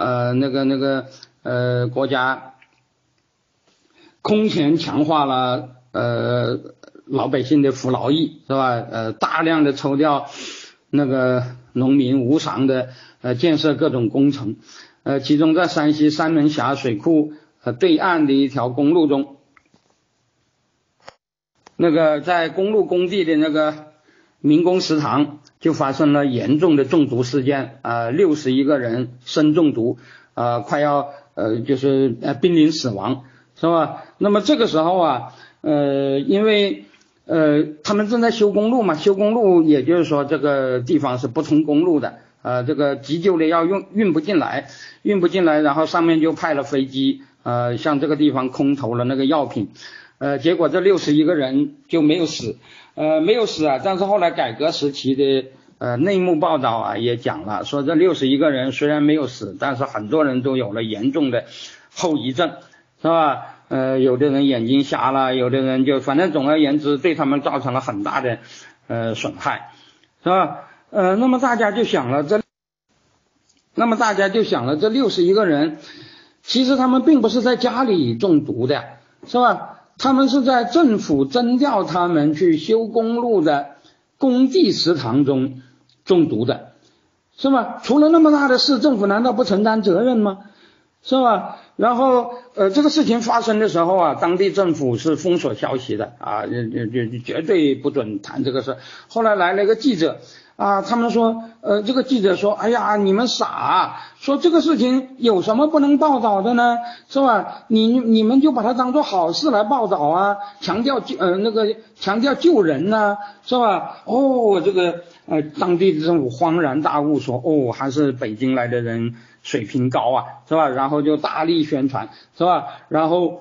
Speaker 1: 国家空前强化了老百姓的服劳役，是吧？大量的抽调那个农民无偿的建设各种工程，其中在山西三门峡水库对岸的一条公路中，那个在公路工地的那个民工食堂就发生了严重的中毒事件，61个人砷中毒，快要就是濒临死亡，是吧？那么这个时候因为他们正在修公路嘛，修公路也就是说这个地方是不通公路的，这个急救的要运不进来，然后上面就派了飞机向这个地方空投了那个药品，结果这61个人就没有死，但是后来改革时期的内幕报道也讲了，说这61个人虽然没有死，但是很多人都有了严重的后遗症，是吧？有的人眼睛瞎了，有的人就反正总而言之对他们造成了很大的损害，是吧？那么大家就想了这61个人其实他们并不是在家里中毒的，是吧？他们是在政府征调他们去修公路的工地食堂中中毒的，是吧？出了那么大的事，政府难道不承担责任吗？是吧？然后这个事情发生的时候当地政府是封锁消息的绝对不准谈这个事。后来来了一个记者他们说这个记者说，哎呀你们傻，说这个事情有什么不能报道的呢，是吧？你们就把它当作好事来报道强调救人是吧？这个当地政府恍然大悟，说还是北京来的人水平高是吧？然后就大力宣传，是吧？然后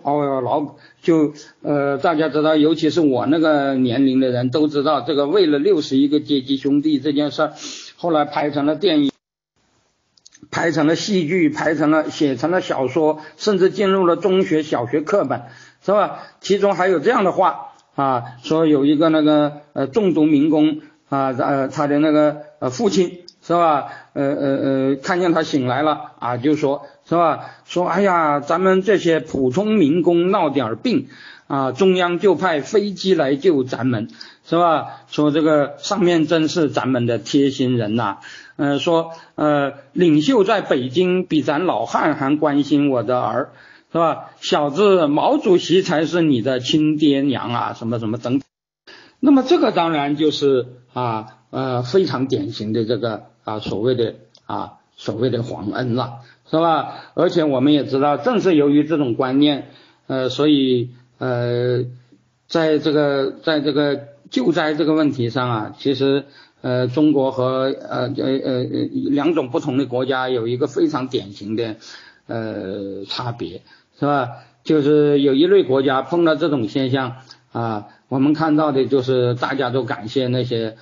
Speaker 1: 大家知道，尤其是我那个年龄的人都知道，这个为了61个阶级兄弟这件事后来拍成了电影，拍成了戏剧，写成了小说，甚至进入了中学小学课本，是吧？其中还有这样的话说有一个那个中毒民工他的那个父亲，是吧？看见他醒来了就说，是吧？说哎呀，咱们这些普通民工闹点病中央就派飞机来救咱们，是吧？说这个上面真是咱们的贴心人说领袖在北京比咱老汉还关心我的儿，是吧？小子，毛主席才是你的亲爹娘什么什么等等。那么这个当然就是非常典型的这个所谓的皇恩了，是吧？而且我们也知道，正是由于这种观念所以在这个救灾这个问题上其实中国和两种不同的国家有一个非常典型的差别，是吧？就是有一类国家碰到这种现象我们看到的就是大家都感谢那些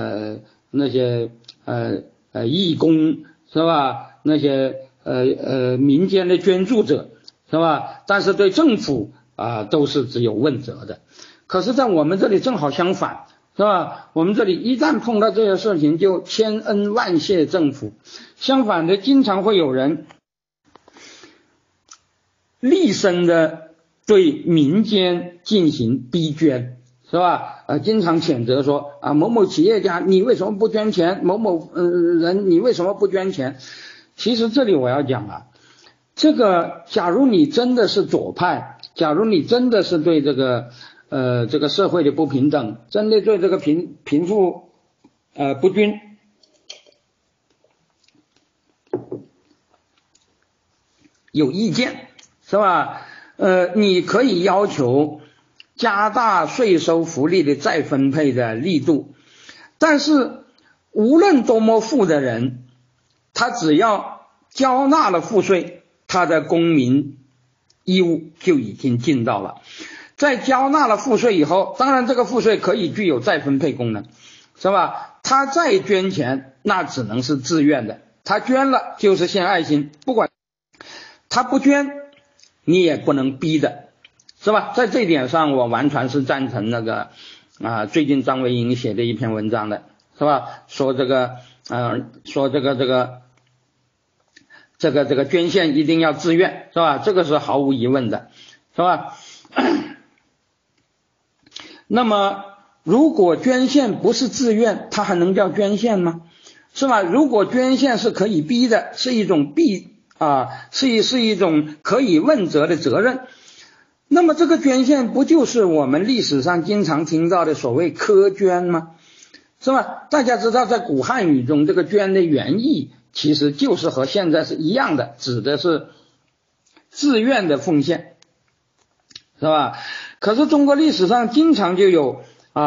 Speaker 1: 义工，是吧？那些民间的捐助者，是吧？但是对政府都是只有问责的。可是在我们这里正好相反， 是吧？我们这里一旦碰到这些事情，就千恩万谢政府。相反的，经常会有人厉声的对民间进行逼捐，是吧？经常谴责说某某企业家你为什么不捐钱？某某人你为什么不捐钱？其实这里我要讲这个假如你真的是左派，假如你真的是对这个社会的不平等，真的对这个贫富不均有意见，是吧？你可以要求加大税收福利的再分配的力度，但是无论多么富的人，他只要交纳了赋税，他的公民义务就已经尽到了。在交纳了赋税以后，当然这个赋税可以具有再分配功能，是吧？他再捐钱那只能是自愿的，他捐了就是献爱心，不管他不捐你也不能逼的，是吧？在这一点上我完全是赞成那个最近张维迎写的一篇文章的，是吧？说这个捐献一定要自愿，是吧？这个是毫无疑问的，是吧？那么如果捐献不是自愿，它还能叫捐献吗？是吧？如果捐献是可以逼的，是一种是一种可以问责的责任，那么这个捐献不就是我们历史上经常听到的所谓苛捐吗？是吧？大家知道在古汉语中这个捐的原意其实就是和现在是一样的，指的是自愿的奉献，是吧？可是中国历史上经常就有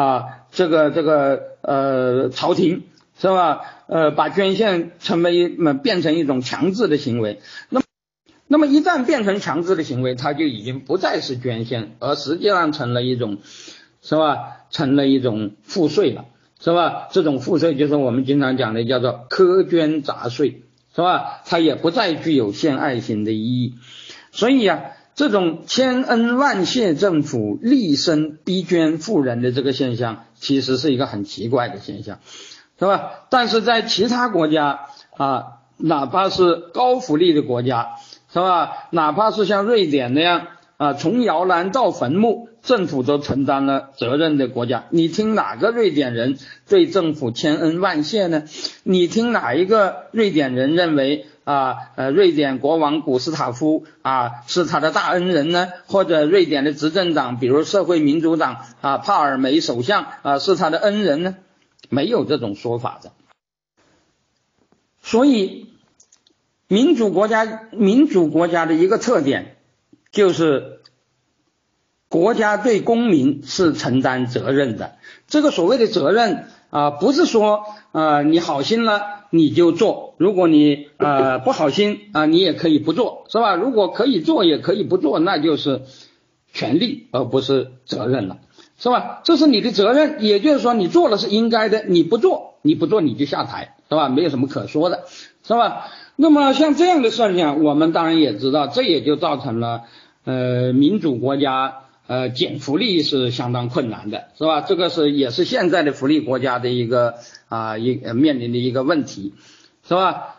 Speaker 1: 朝廷，是吧？把捐献变成一种强制的行为，那么一旦变成强制的行为，它就已经不再是捐献，而实际上成了一种，是吧？成了一种赋税了，是吧？这种赋税就是我们经常讲的叫做苛捐杂税，是吧？它也不再具有献爱心的意义。所以这种千恩万谢政府厉声逼捐富人的这个现象，其实是一个很奇怪的现象，是吧？但是在其他国家哪怕是高福利的国家，是吧？哪怕是像瑞典那样从摇篮到坟墓政府都承担了责任的国家，你听哪个瑞典人对政府千恩万谢呢？你听哪一个瑞典人认为瑞典国王古斯塔夫是他的大恩人呢？或者瑞典的执政党比如社会民主党帕尔梅首相是他的恩人呢？没有这种说法的。所以民主国家的一个特点就是国家对公民是承担责任的。这个所谓的责任不是说你好心了你就做，如果你不好心你也可以不做，是吧？如果可以做也可以不做，那就是权利而不是责任了，是吧？这是你的责任，也就是说你做了是应该的，你不做你就下台，是吧？没有什么可说的，是吧？那么像这样的事情我们当然也知道，这也就造成了民主国家减福利是相当困难的，是吧？这个也是现在的福利国家的一个面临的一个问题，是吧？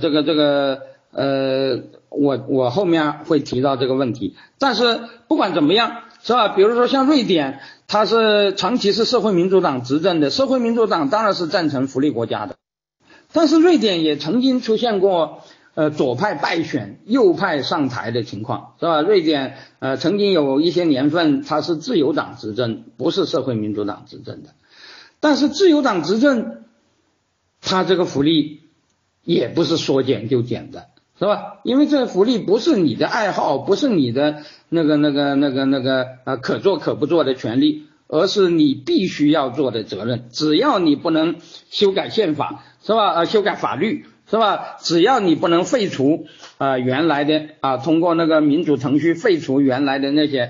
Speaker 1: 我后面会提到这个问题。但是不管怎么样，是吧？比如说像瑞典，它是长期是社会民主党执政的，社会民主党当然是赞成福利国家的，但是瑞典也曾经出现过左派败选右派上台的情况，是吧？瑞典曾经有一些年份它是自由党执政，不是社会民主党执政的，但是自由党执政它这个福利也不是说减就减的，是吧？因为这个福利不是你的爱好，不是你的可做可不做的权利，而是你必须要做的责任。只要你不能修改宪法，是吧？修改法律，是吧？只要你不能废除原来的通过那个民主程序废除原来的那些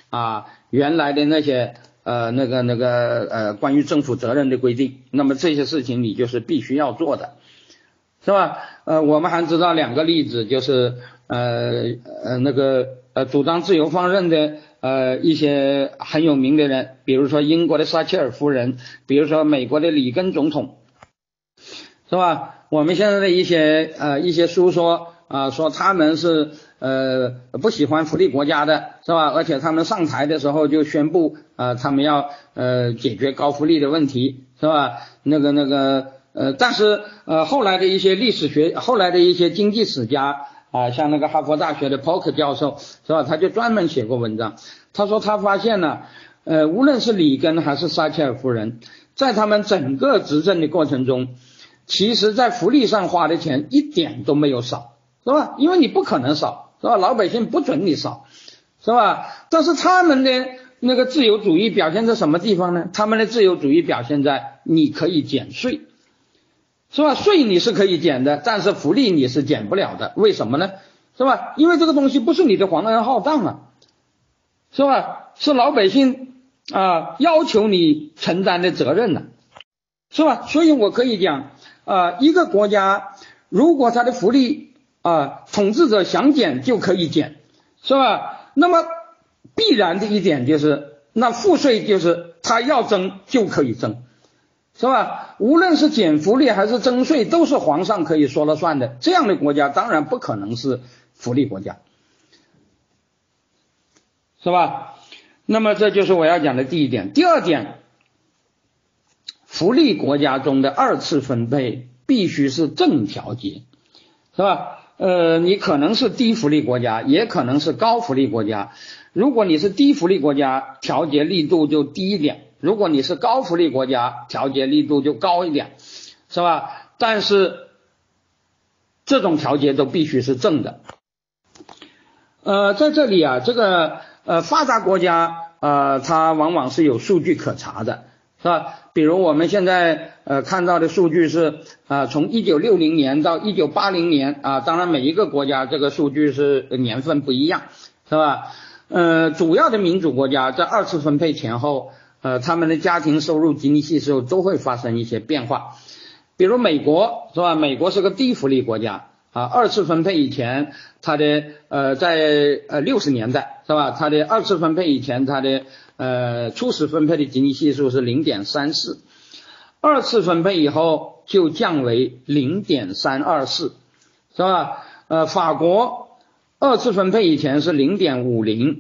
Speaker 1: 关于政府责任的规定，那么这些事情你就是必须要做的，是吧？我们还知道两个例子，就是主张自由放任的一些很有名的人，比如说英国的撒切尔夫人，比如说美国的里根总统，是吧？我们现在的一些书说说他们是不喜欢福利国家的，是吧？而且他们上台的时候就宣布他们要解决高福利的问题，是吧？但是后来的一些历史学，后来的一些经济史家像那个哈佛大学的 Polk 教授，是吧？他就专门写过文章，他说他发现呢，无论是里根还是撒切尔夫人，在他们整个执政的过程中，其实在福利上花的钱一点都没有少，是吧？因为你不可能少，是吧？老百姓不准你少，是吧？但是他们的那个自由主义表现在什么地方呢？他们的自由主义表现在你可以减税，是吧？税你是可以减的，但是福利你是减不了的，为什么呢？是吧？因为这个东西不是你的皇恩浩荡啊，是吧？是老百姓要求你承担的责任呢，是吧？所以我可以讲一个国家如果它的福利统治者想减就可以减，是吧？那么必然的一点就是那赋税就是他要征就可以征，是吧？无论是减福利还是征税都是皇上可以说了算的，这样的国家当然不可能是福利国家，是吧？那么这就是我要讲的第一点。第二点，福利国家中的二次分配必须是正调节，是吧？你可能是低福利国家，也可能是高福利国家。如果你是低福利国家，调节力度就低一点；如果你是高福利国家，调节力度就高一点，是吧？但是这种调节都必须是正的。在这里这个发达国家它往往是有数据可查的，是吧？比如我们现在看到的数据是从1960年到1980年当然每一个国家这个数据是年份不一样，是吧？主要的民主国家在二次分配前后他们的家庭收入吉尼系数都会发生一些变化。比如美国，是吧？美国是个低福利国家二次分配以前它的在60年代，是吧？它的二次分配以前它的初始分配的吉尼系数是 0.34， 二次分配以后就降为 0.324， 是吧？法国二次分配以前是 0.50，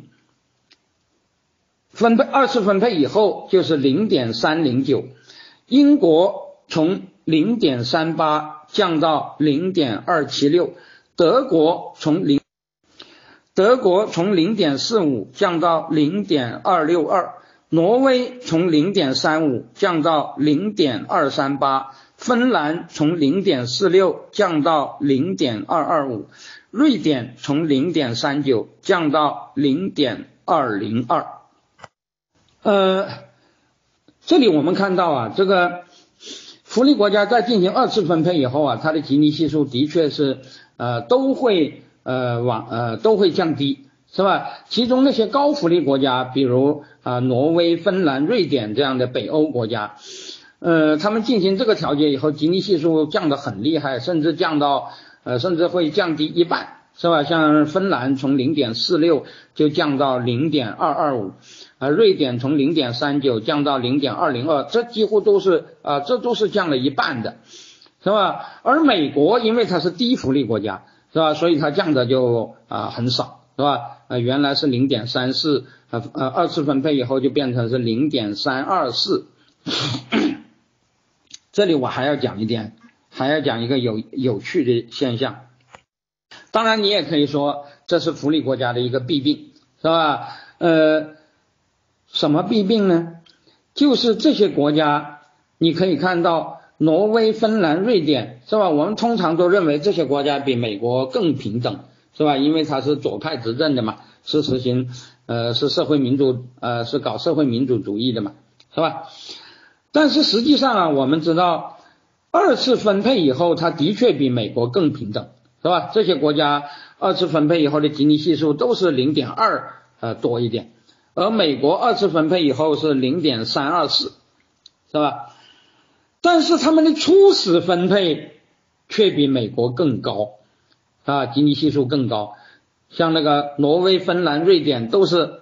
Speaker 1: 二次分配以后就是 0.309， 英国从 0.38 降到 0.276， 德国从 0.45 降到 0.262， 挪威从 0.35 降到 0.238， 芬兰从 0.46 降到 0.225， 瑞典从 0.39 降到 0.202。这里我们看到这个福利国家在进行二次分配以后它的吉尼系数的确是都会降低，是吧？其中那些高福利国家，比如挪威、芬兰、瑞典这样的北欧国家，他们进行这个调节以后，吉尼系数降得很厉害，甚至会降低一半，是吧？像芬兰从 0.46 就降到 0.225，瑞典从 0.39 降到 0.202， 这几乎都是降了一半的，是吧？而美国因为它是低福利国家，是吧？所以它降的就很少，是吧？原来是 0.34， 二次分配以后就变成是 0.324。这里我还要讲一个有趣的现象。当然你也可以说这是福利国家的一个弊病，是吧？什么弊病呢？就是这些国家你可以看到挪威、芬兰、瑞典，是吧？我们通常都认为这些国家比美国更平等，是吧？因为它是左派执政的嘛，是实行是社会民主是搞社会民主主义的嘛，是吧？但是实际上我们知道二次分配以后它的确比美国更平等，是吧？这些国家二次分配以后的吉尼系数都是 0.2 多一点，而美国二次分配以后是 0.324， 是吧？但是他们的初始分配却比美国更高， 基尼系数更高，像那个挪威、芬兰、瑞典都是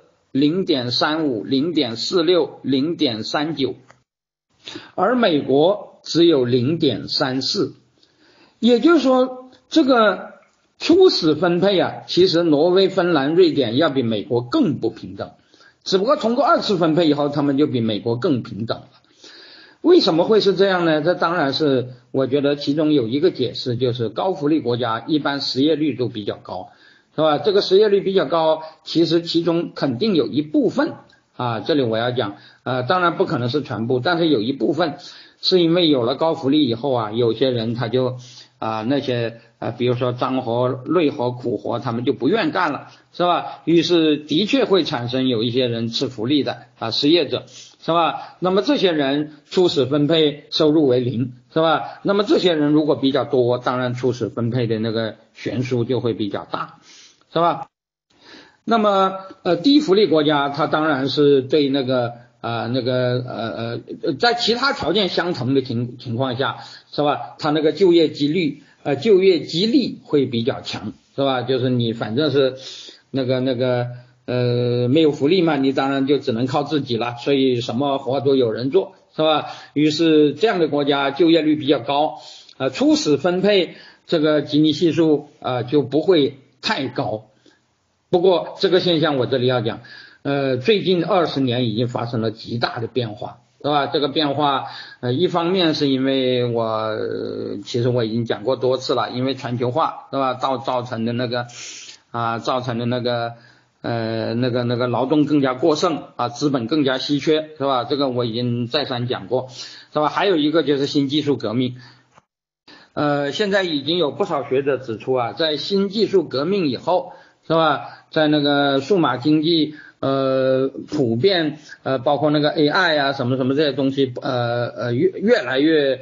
Speaker 1: 0.35、0.46、0.39，而美国只有 0.34， 也就是说这个初始分配其实挪威、芬兰、瑞典要比美国更不平等，只不过通过二次分配以后，他们就比美国更平等了。为什么会是这样呢？这当然是我觉得其中有一个解释，就是高福利国家一般失业率都比较高，是吧？这个失业率比较高，其实其中肯定有一部分这里我要讲当然不可能是全部，但是有一部分是因为有了高福利以后有些人他就那些比如说脏活、累活、苦活他们就不愿干了，是吧？于是的确会产生有一些人吃福利的失业者，是吧？那么这些人初始分配收入为0，是吧？那么这些人如果比较多，当然初始分配的那个悬殊就会比较大，是吧？那么低福利国家它当然是对那个在其他条件相同的情况下，是吧？它那个就业激励会比较强，是吧？就是你反正是那个没有福利嘛，你当然就只能靠自己了，所以什么活都有人做，是吧？于是这样的国家就业率比较高，初始分配这个基尼系数就不会太高。不过这个现象我这里要讲，最近20年已经发生了极大的变化，是吧？这个变化一方面是因为其实我已经讲过多次了，因为全球化，是吧？造成的那个劳动更加过剩资本更加稀缺，是吧？这个我已经再三讲过，是吧？还有一个就是新技术革命，现在已经有不少学者指出在新技术革命以后，是吧？在那个数码经济普遍包括那个 AI 什么什么这些东西越来越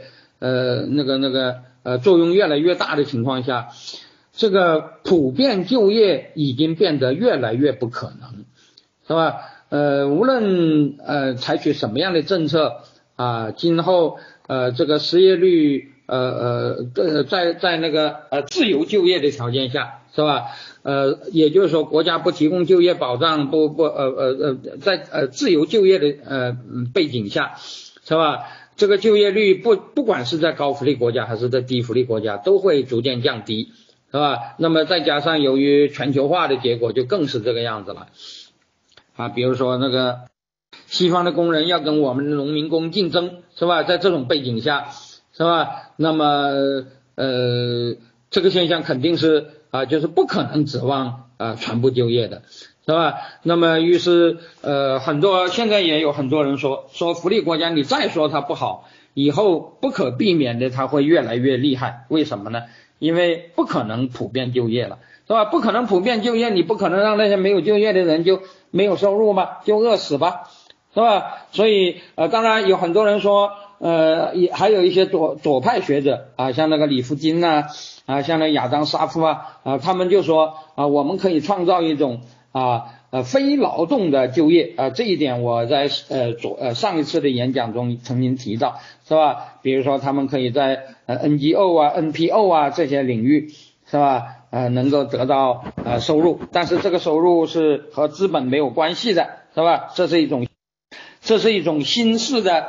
Speaker 1: 作用越来越大的情况下，这个普遍就业已经变得越来越不可能，是吧？无论采取什么样的政策今后这个失业率在那个自由就业的条件下，是吧？也就是说国家不提供就业保障，在自由就业的背景下，是吧？这个就业率不管是在高福利国家还是在低福利国家都会逐渐降低，是吧？那么再加上由于全球化的结果就更是这个样子了比如说那个西方的工人要跟我们的农民工竞争，是吧？在这种背景下，是吧？那么这个现象肯定是就是不可能指望全部就业的，是吧？那么于是现在也有很多人说福利国家你再说它不好，以后不可避免的它会越来越厉害，为什么呢？因为不可能普遍就业了，是吧？不可能普遍就业，你不可能让那些没有就业的人就没有收入吧，就饿死吧，是吧？所以当然有很多人说也还有一些左派学者像那个里夫金像那亚当沙夫他们就说我们可以创造一种非劳动的就业这一点我在上一次的演讲中曾经提到，是吧？比如说他们可以在NGO NPO 这些领域，是吧？能够得到收入，但是这个收入是和资本没有关系的，是吧？这是一种新式的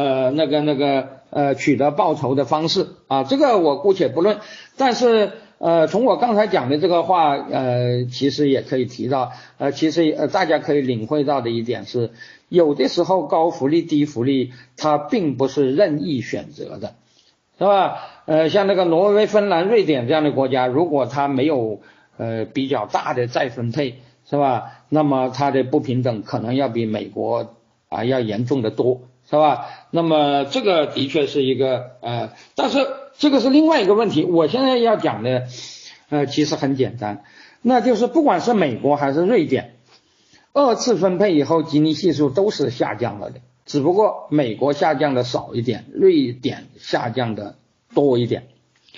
Speaker 1: 取得报酬的方式这个我姑且不论，但是从我刚才讲的这个话其实也可以提到其实大家可以领会到的一点是，有的时候高福利低福利它并不是任意选择的，是吧？像那个挪威、芬兰、瑞典这样的国家，如果它没有比较大的再分配，是吧？那么它的不平等可能要比美国要严重的多，是吧？那么这个的确是一个但是这个是另外一个问题。我现在要讲的其实很简单，那就是不管是美国还是瑞典，二次分配以后基尼系数都是下降了的，只不过美国下降的少一点，瑞典下降的多一点。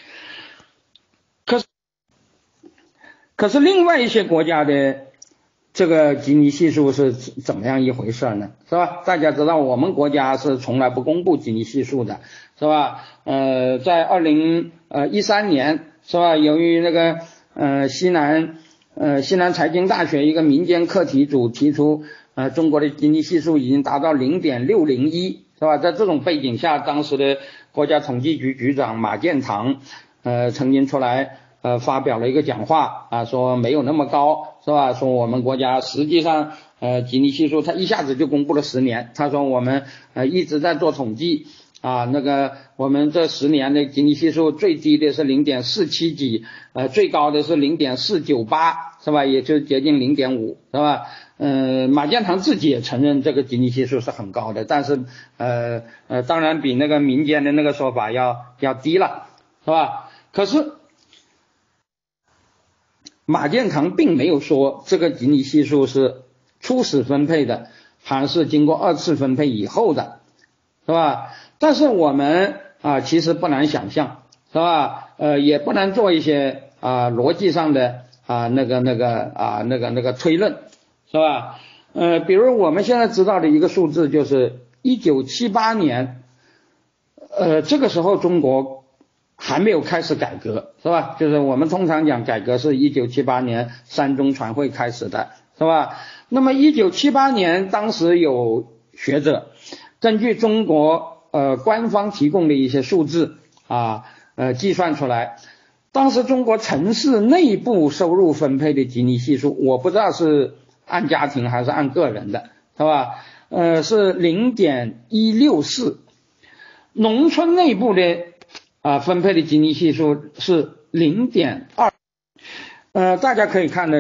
Speaker 1: 可是另外一些国家的这个基尼系数是怎么样一回事呢？是吧？大家知道我们国家是从来不公布基尼系数的，是吧？在2013年，是吧？由于那个西南财经大学一个民间课题组提出，中国的经济系数已经达到 0.601， 是吧？在这种背景下，当时的国家统计局局长马建堂曾经出来发表了一个讲话说没有那么高，是吧？说我们国家实际上经济系数他一下子就公布了10年，他说我们一直在做统计我们这10年的经济系数最低的是 0.47 几，最高的是 0.498， 是吧？也就接近 0.5， 是吧？马建堂自己也承认这个经济系数是很高的，但是当然比那个民间的那个说法要低了，是吧？可是马建堂并没有说这个经济系数是初始分配的还是经过2次分配以后的，是吧？但是我们其实不难想象，是吧？也不难做一些逻辑上的推论，是吧？比如我们现在知道的一个数字就是1978年，这个时候中国还没有开始改革，是吧？就是我们通常讲改革是1978年三中全会开始的，是吧？那么1978年当时有学者根据中国官方提供的一些数字计算出来，当时中国城市内部收入分配的基尼系数，我不知道是按家庭还是按个人的，是吧？是 0.164， 农村内部的分配的基尼系数是 0.2， 大家可以看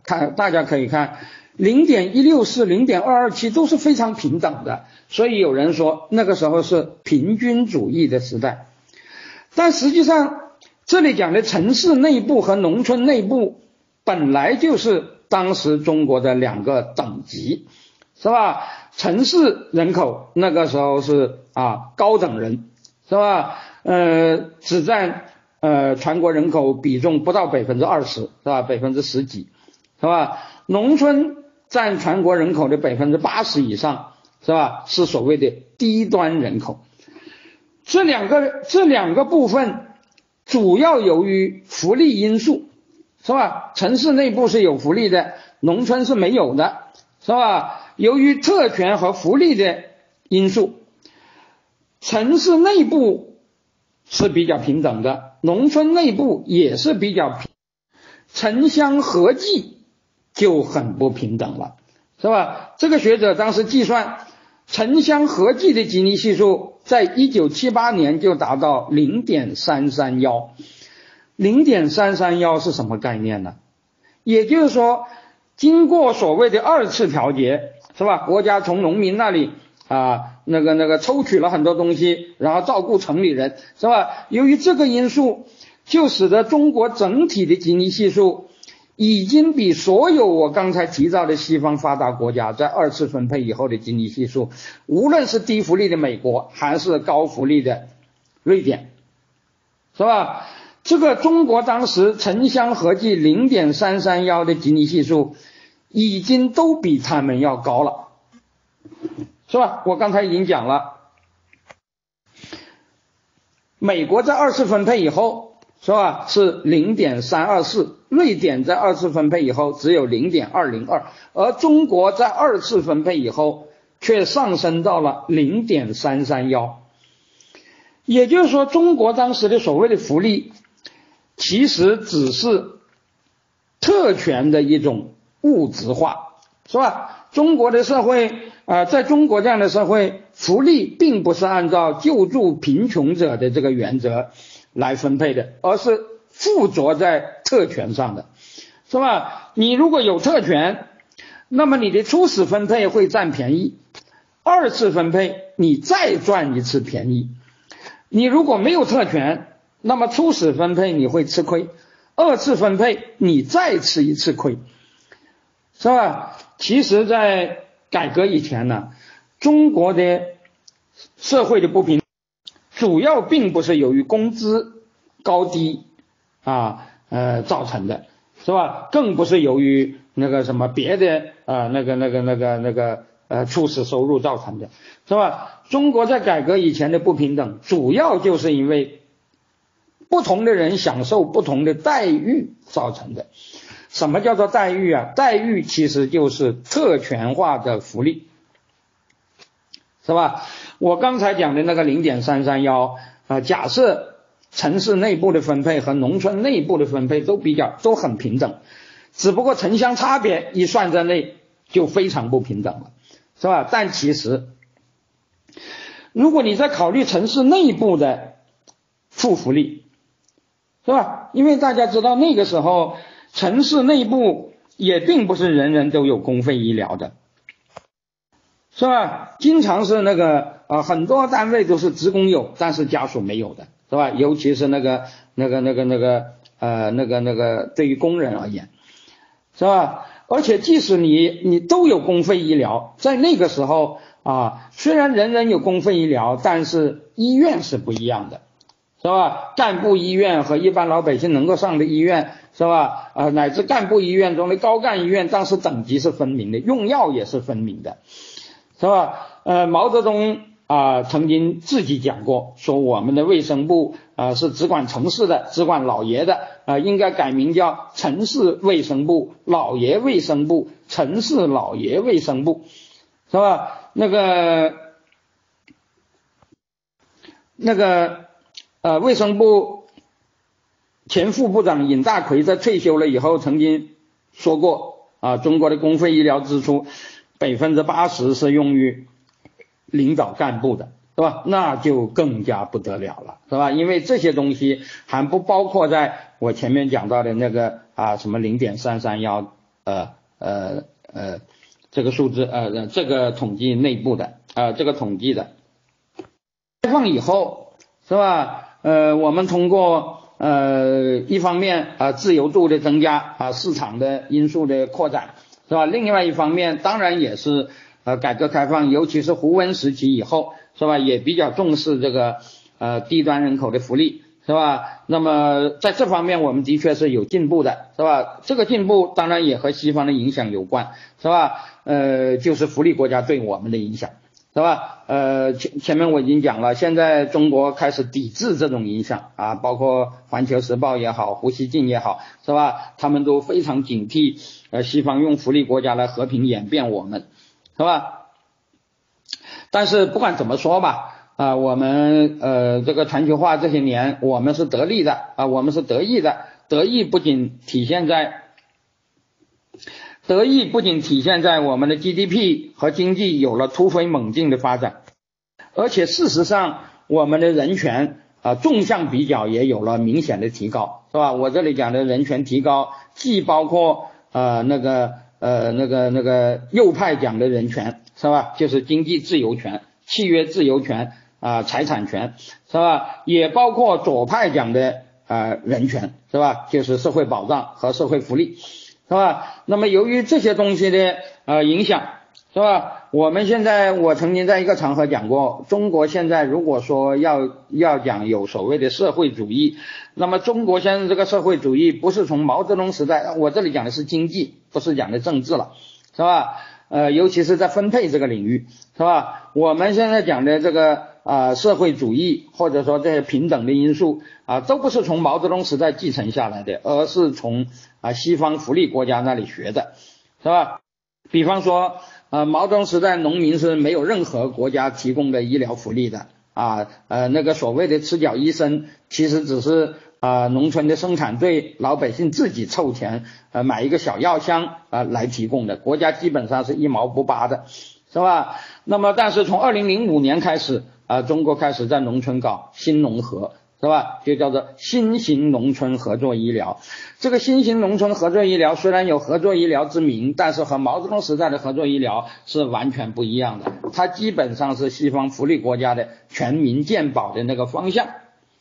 Speaker 1: 0.164 0.227 都是非常平等的，所以有人说那个时候是平均主义的时代。但实际上这里讲的城市内部和农村内部本来就是当时中国的2个等级，是吧？城市人口那个时候是高等人，是吧？只占全国人口比重不到 20%， 是吧？10%几，是吧？农村占全国人口的 80% 以上，是吧？是所谓的低端人口。这两个部分主要由于福利因素，是吧？城市内部是有福利的，农村是没有的，是吧？由于特权和福利的因素，城市内部是比较平等的，农村内部也是比较平等，城乡合计就很不平等了，是吧？这个学者当时计算城乡合计的基尼系数在1978年就达到 0.331。 0.331 是什么概念呢？也就是说经过所谓的2次调节，是吧？国家从农民那里抽取了很多东西，然后照顾城里人，是吧？由于这个因素，就使得中国整体的基尼系数已经比所有我刚才提到的西方发达国家在2次分配以后的基尼系数，无论是低福利的美国还是高福利的瑞典，是吧？这个中国当时城乡合计 0.331 的基尼系数已经都比他们要高了，是吧？我刚才已经讲了，美国在2次分配以后，是吧？是 0.324， 瑞典在2次分配以后只有 0.202， 而中国在2次分配以后却上升到了 0.331。 也就是说中国当时的所谓的福利其实只是特权的一种物质化，是吧？中国的社会在中国这样的社会，福利并不是按照救助贫穷者的这个原则来分配的，而是附着在特权上的，是吧？你如果有特权，那么你的初始分配会占便宜，2次分配你再赚1次便宜。你如果没有特权，那么初始分配你会吃亏，2次分配你再吃1次亏，是吧？其实在改革以前呢，中国的社会的不平等主要并不是由于工资高低造成的，是吧？更不是由于那个什么别的初始收入造成的，是吧？中国在改革以前的不平等主要就是因为不同的人享受不同的待遇造成的。什么叫做待遇啊？待遇其实就是特权化的福利，是吧？我刚才讲的那个 0.331，假设城市内部的分配和农村内部的分配都很平等，只不过城乡差别一算在内就非常不平等了，是吧？但其实如果你在考虑城市内部的负福利，是吧？因为大家知道那个时候城市内部也并不是人人都有公费医疗的，是吧？经常是很多单位都是职工有，但是家属没有的，是吧？尤其是对于工人而言，是吧？而且即使你都有公费医疗，在那个时候虽然人人有公费医疗，但是医院是不一样的，是吧？干部医院和一般老百姓能够上的医院，是吧？乃至干部医院中的高干医院，当时等级是分明的，用药也是分明的，是吧？毛泽东曾经自己讲过，说我们的卫生部是只管城市的，只管老爷的，应该改名叫城市卫生部、老爷卫生部、城市老爷卫生部，是吧？卫生部前副部长尹大奎在退休了以后曾经说过中国的公费医疗支出80%是用于领导干部的，是吧？那就更加不得了了，是吧？因为这些东西还不包括在我前面讲到的什么 0.331这个数字这个统计内部的这个统计的。开放以后，是吧？我们通过一方面自由度的增加市场的因素的扩展，是吧？另外一方面当然也是改革开放，尤其是胡温时期以后，是吧？也比较重视这个低端人口的福利，是吧？那么在这方面我们的确是有进步的，是吧？这个进步当然也和西方的影响有关，是吧？就是福利国家对我们的影响，是吧？前面我已经讲了，现在中国开始抵制这种影响包括环球时报也好，胡锡进也好，是吧？他们都非常警惕西方用福利国家来和平演变我们，是吧？但是不管怎么说吧我们这个全球化这些年我们是得利的我们是得意的，得意不仅体现在我们的 GDP 和经济有了突飞猛进的发展，而且事实上我们的人权纵向比较也有了明显的提高，是吧？我这里讲的人权提高既包括右派讲的人权，是吧？就是经济自由权、契约自由权财产权，是吧？也包括左派讲的人权，是吧？就是社会保障和社会福利，是吧？那么由于这些东西的影响，是吧？我曾经在一个场合讲过，中国现在如果说要讲有所谓的社会主义，那么中国现在这个社会主义不是从毛泽东时代，我这里讲的是经济，不是讲的政治了，是吧？尤其是在分配这个领域，是吧？我们现在讲的这个社会主义或者说这些平等的因素都不是从毛泽东时代继承下来的，而是从西方福利国家那里学的，是吧？比方说毛泽东时代农民是没有任何国家提供的医疗福利的所谓的赤脚医生其实只是农村的生产队老百姓自己凑钱买一个小药箱来提供的，国家基本上是一毛不拔的，是吧？那么但是从2005年开始中国开始在农村搞新农合，是吧？就叫做新型农村合作医疗。这个新型农村合作医疗虽然有合作医疗之名，但是和毛泽东时代的合作医疗是完全不一样的，它基本上是西方福利国家的全民健保的那个方向。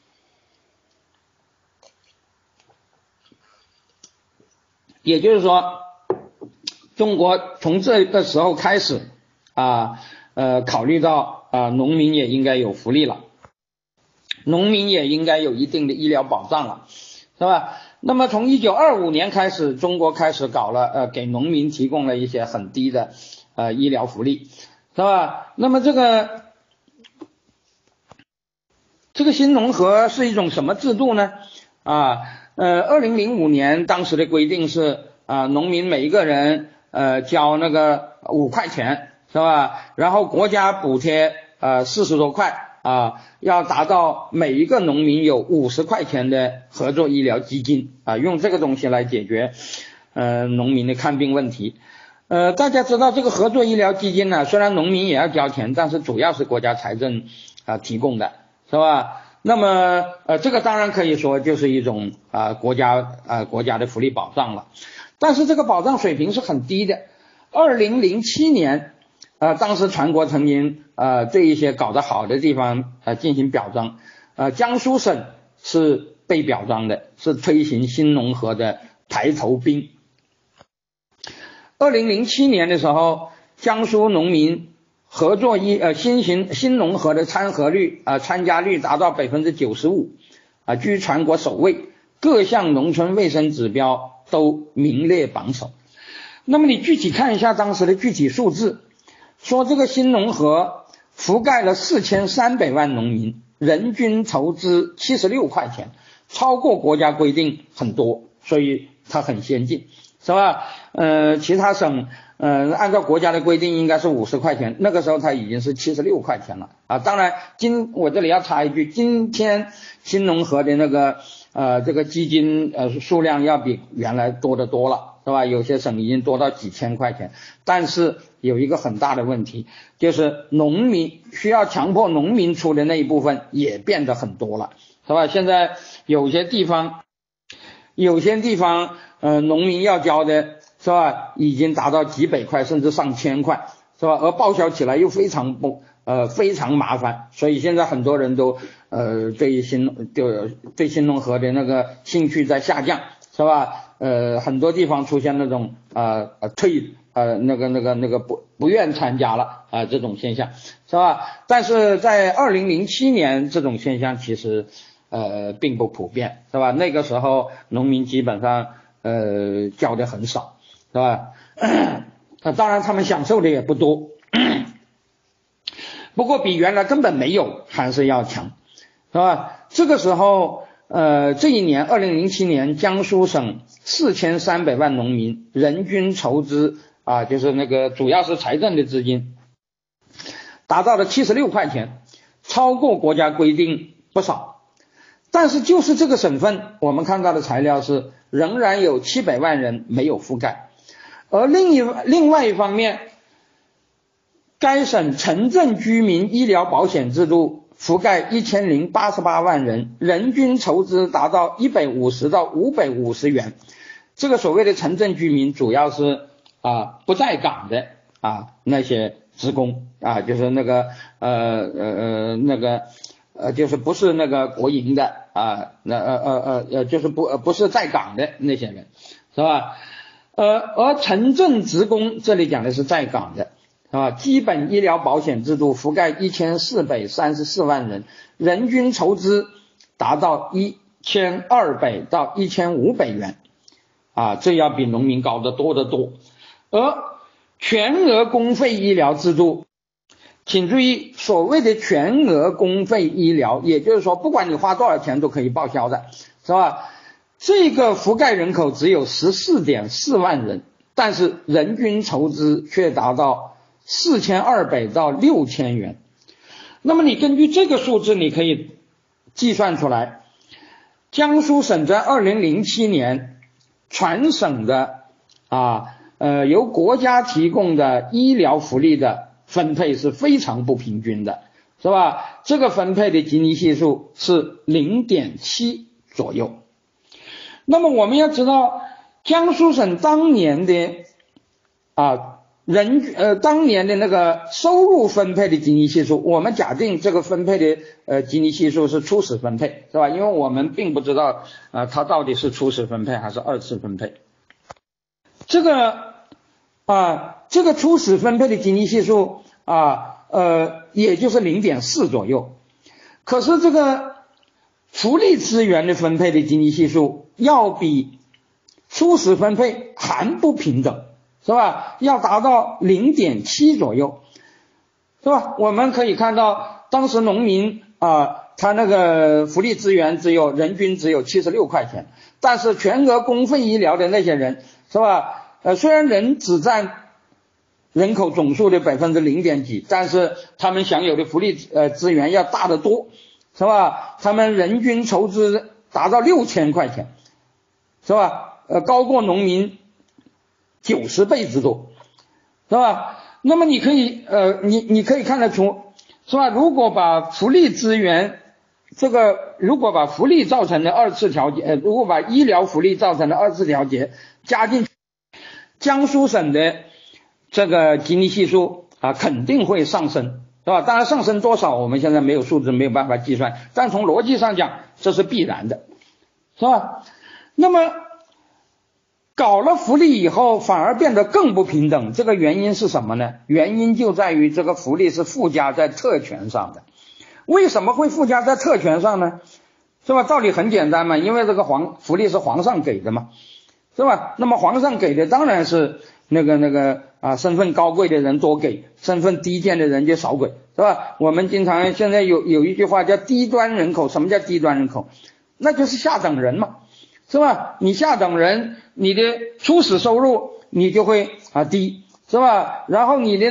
Speaker 1: 也就是说中国从这个时候开始考虑到农民也应该有福利了，农民也应该有一定的医疗保障了，是吧？那么从1925年开始，中国开始搞了给农民提供了一些很低的医疗福利，是吧？那么这这个新农合是一种什么制度呢？2005年当时的规定是农民每一个人交那个5块钱是吧，然后国家补贴40多块要达到每一个农民有50块钱的合作医疗基金用这个东西来解决农民的看病问题。大家知道这个合作医疗基金呢，虽然农民也要交钱，但是主要是国家财政提供的，是吧？那么这个当然可以说就是一种国家的福利保障了，但是这个保障水平是很低的。2007年当时全国曾经对一些搞得好的地方进行表彰，江苏省是被表彰的，是推行新农合的排头兵。2007年的时候，江苏农民合作新农合的参加率达到 95%，居全国首位，各项农村卫生指标都名列榜首。那么你具体看一下当时的具体数字，说这个新农合覆盖了4300万农民，人均投资76块钱，超过国家规定很多，所以它很先进，是吧？其他省按照国家的规定应该是50块钱，那个时候它已经是76块钱了当然我这里要插一句，今天新农合的那个这个基金数量要比原来多得多了，是吧？有些省已经多到几千块钱，但是有一个很大的问题，就是农民需要强迫农民出的那一部分也变得很多了，是吧？现在有些地方农民要交的是吧，已经达到几百块甚至上千块，是吧？而报销起来又非常麻烦，所以现在很多人都对新农合的那个兴趣在下降，是吧？很多地方出现那种不愿参加了这种现象，是吧？但是在2007年这种现象其实并不普遍，是吧？那个时候农民基本上交的很少，是吧？当然他们享受的也不多，不过比原来根本没有还是要强，是吧？这个时候这一年2007年江苏省4300万农民人均筹资就是那个主要是财政的资金达到了76块钱，超过国家规定不少。但是就是这个省份我们看到的材料是仍然有700万人没有覆盖，而另外一方面，该省城镇居民医疗保险制度覆盖1088万人，人均筹资达到150到550元。这个所谓的城镇居民主要是不在岗的那些职工就是那个就是不是那个国营的就是不是在岗的那些人，是吧？而城镇职工这里讲的是在岗的基本医疗保险制度覆盖1434万人，人均筹资达到1200到1500元这要比农民高得多得多。而全额公费医疗制度，请注意，所谓的全额公费医疗，也就是说不管你花多少钱都可以报销的，是吧？这个覆盖人口只有 14.4 万人，但是人均筹资却达到4200到6000元。那么你根据这个数字你可以计算出来，江苏省在2007年全省的由国家提供的医疗福利的分配是非常不平均的，是吧？这个分配的吉尼系数是 0.7 左右。那么我们要知道江苏省当年的当年的那个收入分配的吉尼系数，我们假定这个分配的吉尼系数是初始分配，是吧？因为我们并不知道它到底是初始分配还是二次分配。这个初始分配的吉尼系数也就是 0.4 左右。可是这个福利资源的分配的吉尼系数要比初始分配还不平等，是吧？要达到 0.7 左右，是吧？我们可以看到当时农民他那个福利资源人均只有76块钱，但是全额公费医疗的那些人，是吧？虽然人只占人口总数的0.几%，但是他们享有的福利资源要大得多，是吧？他们人均筹资达到6000块钱，是吧？高过农民90倍之多，是吧？那么你可以你可以看得出，是吧？如果把福利资源如果把福利造成的二次调节，如果把医疗福利造成的二次调节加进去，江苏省的这个吉尼系数肯定会上升，是吧？当然上升多少我们现在没有数字，没有办法计算，但从逻辑上讲这是必然的，是吧？那么搞了福利以后反而变得更不平等，这个原因是什么呢？原因就在于这个福利是附加在特权上的。为什么会附加在特权上呢？是吧？道理很简单嘛，因为这个福利是皇上给的嘛，是吧？那么皇上给的当然是身份高贵的人多给，身份低贱的人就少给，是吧？我们经常现在有一句话叫低端人口。什么叫低端人口？那就是下等人嘛，是吧？你下等人，你的初始收入你就会低，是吧？然后你的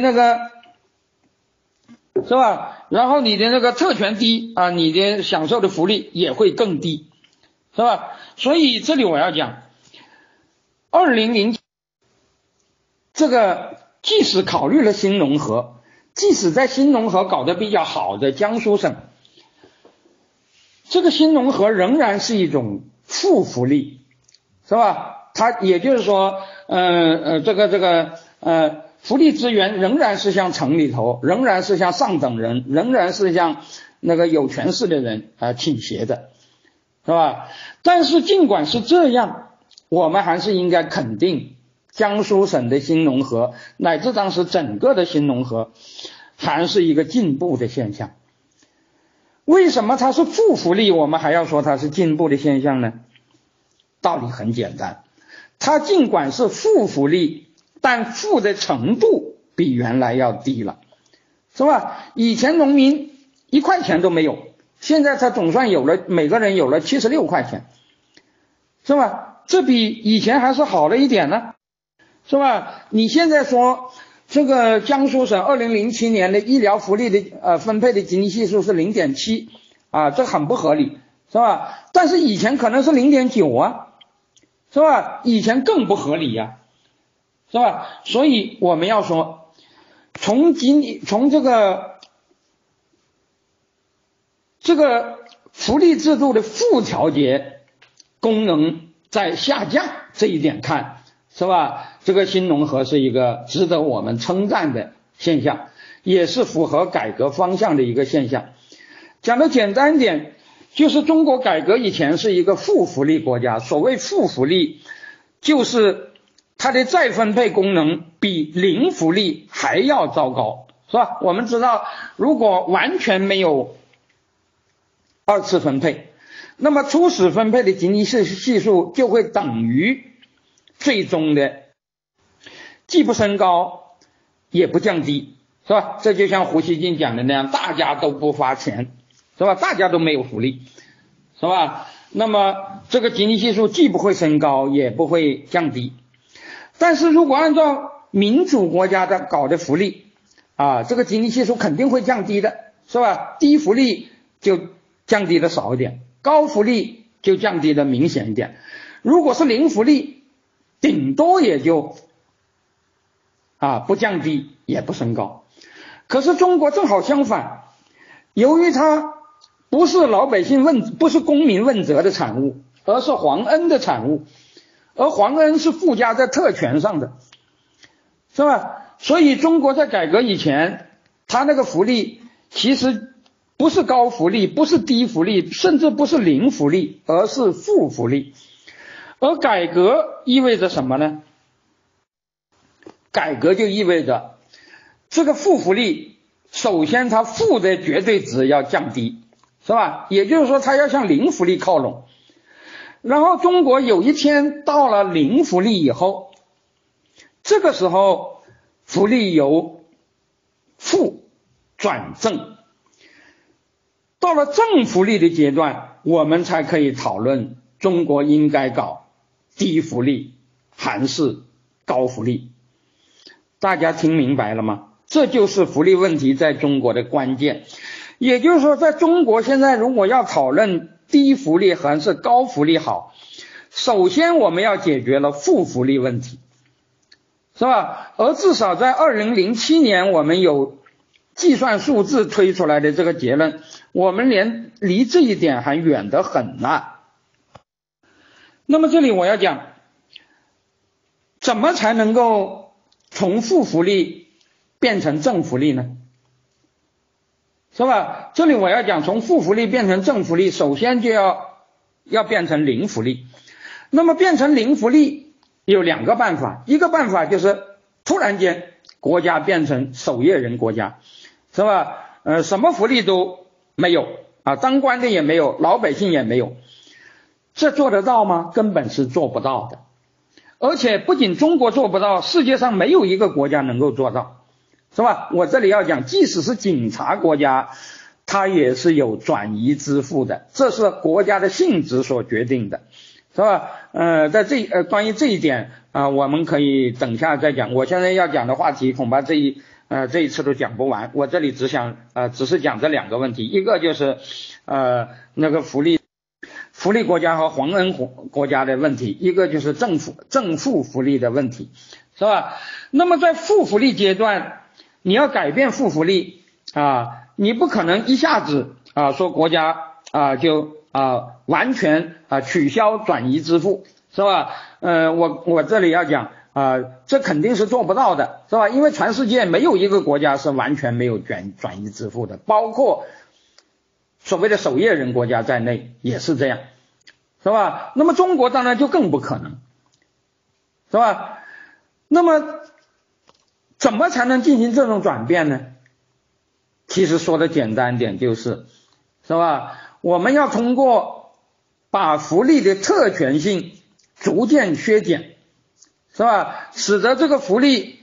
Speaker 1: 是吧？然后你的那个特权低你的享受的福利也会更低，是吧？所以这里我要讲，2007这个即使考虑了新农合，即使在新农合搞得比较好的江苏省，这个新农合仍然是一种负福利，是吧？它也就是说福利资源仍然是向城里头，仍然是向上等人，仍然是向那个有权势的人倾斜的，是吧？但是尽管是这样，我们还是应该肯定江苏省的新农合乃至当时整个的新农合还是一个进步的现象。为什么它是负福利我们还要说它是进步的现象呢？道理很简单，它尽管是负福利，但负的程度比原来要低了，是吧？以前农民1块钱都没有，现在他总算每个人有了76块钱，是吧？这比以前还是好了一点呢，是吧？你现在说这个江苏省2007年的医疗福利的分配的吉尼系数是0.7这很不合理，是吧？但是以前可能是0.9是吧？以前更不合理是吧？所以我们要说，从这个福利制度的负调节功能在下降这一点看，是吧？这个新农合是一个值得我们称赞的现象，也是符合改革方向的一个现象。讲的简单一点，就是中国改革以前是一个负福利国家，所谓负福利就是它的再分配功能比零福利还要糟糕，是吧？我们知道如果完全没有二次分配，那么初始分配的吉尼系数就会等于最终的既不升高也不降低，是吧？这就像胡锡进讲的那样，大家都不发钱，是吧？大家都没有福利，是吧？那么这个吉尼系数既不会升高也不会降低。但是如果按照民主国家的搞的福利这个吉尼系数肯定会降低的，是吧？低福利就降低的少一点，高福利就降低的明显一点。如果是零福利，顶多也就不降低也不升高。可是中国正好相反，由于它不是老百姓不是公民问责的产物，而是皇恩的产物，而皇恩是附加在特权上的，是吧？所以中国在改革以前，它那个福利其实不是高福利，不是低福利，甚至不是零福利，而是负福利。而改革意味着什么呢？改革就意味着这个负福利，首先它负的绝对值要降低，是吧？也就是说它要向零福利靠拢。然后中国有一天到了零福利以后，这个时候福利由负转正， 到了正福利的阶段，我们才可以讨论中国应该搞低福利还是高福利。大家听明白了吗？这就是福利问题在中国的关键。也就是说，在中国现在如果要讨论低福利还是高福利好，首先我们要解决了负福利问题，是吧？而至少在2007年我们有计算数字推出来的这个结论，我们离这一点还远得很呢。那么这里我要讲，怎么才能够从负福利变成正福利呢？是吧？这里我要讲，从负福利变成正福利，首先就要变成零福利。那么变成零福利有两个办法，一个办法就是突然间国家变成守夜人国家，是吧？什么福利都没有啊，当官的也没有，老百姓也没有，这做得到吗？根本是做不到的。而且不仅中国做不到，世界上没有一个国家能够做到，是吧？我这里要讲，即使是警察国家，它也是有转移支付的，这是国家的性质所决定的，是吧？关于这一点我们可以等下再讲。我现在要讲的话题恐怕这一次都讲不完，我这里只是讲这两个问题，一个就是那个福利国家和皇恩国家的问题，一个就是正负福利的问题，是吧？那么在负福利阶段，你要改变负福利你不可能一下子说国家就完全取消转移支付，是吧？我这里要讲这肯定是做不到的，是吧？因为全世界没有一个国家是完全没有转移支付的，包括所谓的守夜人国家在内也是这样，是吧？那么中国当然就更不可能，是吧？那么怎么才能进行这种转变呢？其实说的简单点就是，是吧？我们要通过把福利的特权性逐渐削减，是吧？使得这个福利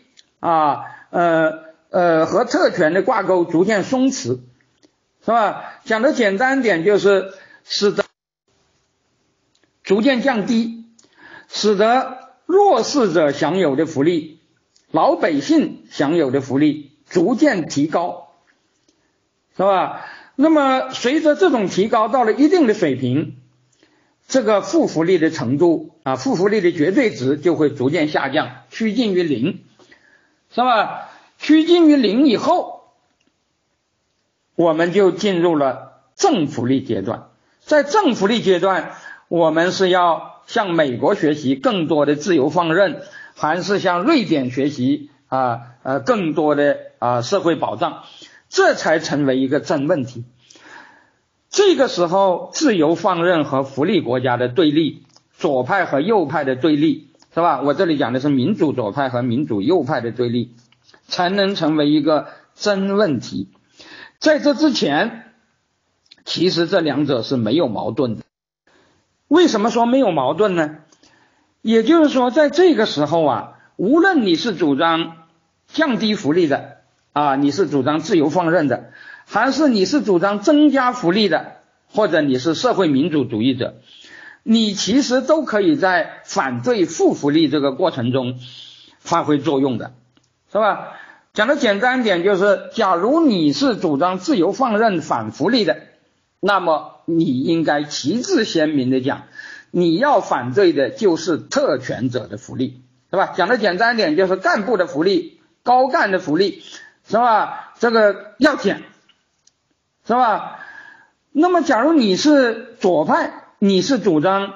Speaker 1: 和特权的挂钩逐渐松弛，是吧？讲的简单点就是使得逐渐降低，使得弱势者享有的福利，老百姓享有的福利逐渐提高，是吧？那么随着这种提高到了一定的水平，这个负福利的程度负福利的绝对值就会逐渐下降，趋近于零，是吧？趋近于零以后，我们就进入了正福利阶段。在正福利阶段，我们是要向美国学习更多的自由放任，还是向瑞典学习更多的社会保障，这才成为一个真问题。这个时候自由放任和福利国家的对立，左派和右派的对立，是吧？我这里讲的是民主左派和民主右派的对立，才能成为一个真问题。在这之前，其实这两者是没有矛盾的。为什么说没有矛盾呢？也就是说，在这个时候无论你是主张降低福利的你是主张自由放任的，还是你是主张增加福利的，或者你是社会民主主义者，你其实都可以在反对负福利这个过程中发挥作用的，是吧？讲的简单点就是，假如你是主张自由放任反福利的，那么你应该旗帜鲜明的讲，你要反对的就是特权者的福利，是吧？讲的简单点就是干部的福利，高干的福利，是吧？这个要减，是吧？那么假如你是左派，你是主张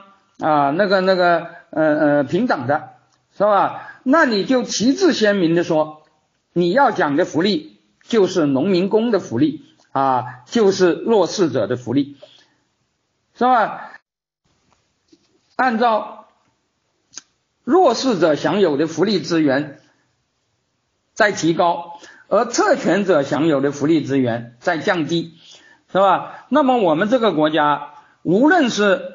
Speaker 1: 平等的，是吧？那你就旗帜鲜明的说，你要讲的福利就是农民工的福利就是弱势者的福利，是吧？按照弱势者享有的福利资源在提高，而特权者享有的福利资源在降低，是吧？那么我们这个国家无论是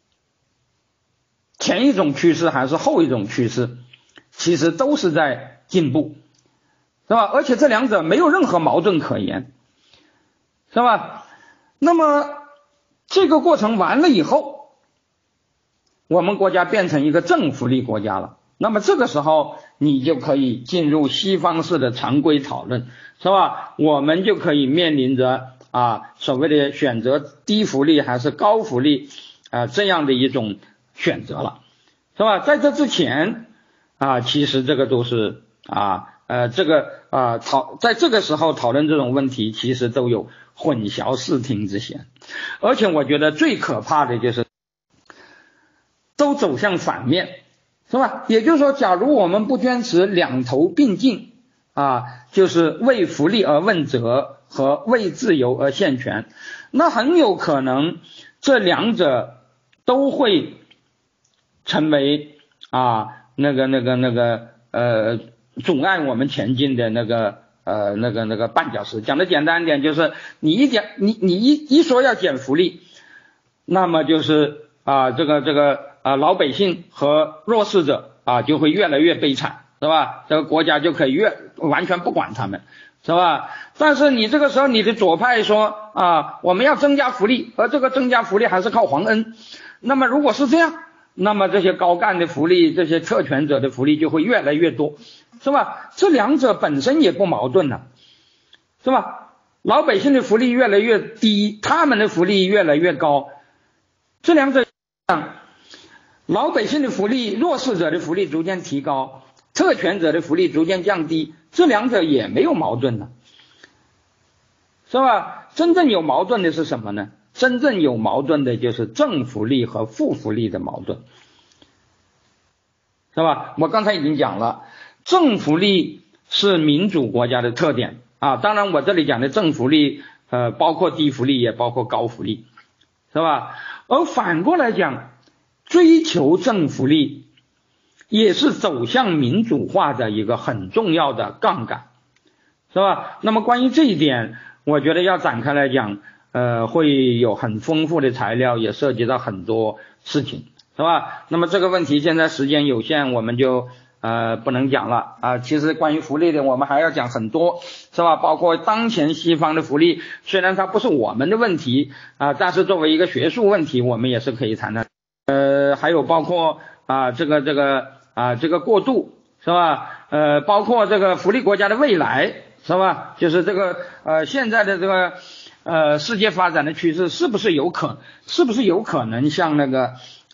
Speaker 1: 前一种趋势还是后一种趋势，其实都是在进步，是吧？而且这两者没有任何矛盾可言，是吧？ 那么这个过程完了以后，我们国家变成一个正福利国家了，那么这个时候你就可以进入西方式的常规讨论，是吧？我们就可以面临着所谓的选择低福利还是高福利这样的一种选择了，是吧？在这之前其实这个都是在这个时候讨论这种问题，其实都有混淆视听之嫌。而且我觉得最可怕的就是都走向反面，是吧？也就是说，假如我们不坚持两头并进就是为福利而问责和为自由而献权，那很有可能这两者都会成为阻碍我们前进的那个绊脚石。讲的简单一点，就是你一说要减福利，那么就是老百姓和弱势者就会越来越悲惨，是吧？这个国家就可以完全不管他们，是吧？但是你这个时候你的左派说我们要增加福利，而这个增加福利还是靠皇恩，那么如果是这样，那么这些高干的福利，这些特权者的福利就会越来越多，是吧？这两者本身也不矛盾了，是吧？老百姓的福利越来越低，他们的福利越来越高，这两者老百姓的福利，弱势者的福利逐渐提高，特权者的福利逐渐降低，这两者也没有矛盾了，是吧？真正有矛盾的是什么呢？真正有矛盾的就是正福利和负福利的矛盾，是吧？我刚才已经讲了，正福利是民主国家的特点当然我这里讲的正福利包括低福利也包括高福利，是吧？而反过来讲，追求正福利也是走向民主化的一个很重要的杠杆，是吧？那么关于这一点，我觉得要展开来讲会有很丰富的材料，也涉及到很多事情，是吧？那么这个问题现在时间有限，我们就不能讲了其实关于福利的我们还要讲很多，是吧？包括当前西方的福利，虽然它不是我们的问题但是作为一个学术问题，我们也是可以谈的还有包括这个过渡，是吧？包括这个福利国家的未来，是吧？就是这个现在的这个世界发展的趋势是不是有可能像那个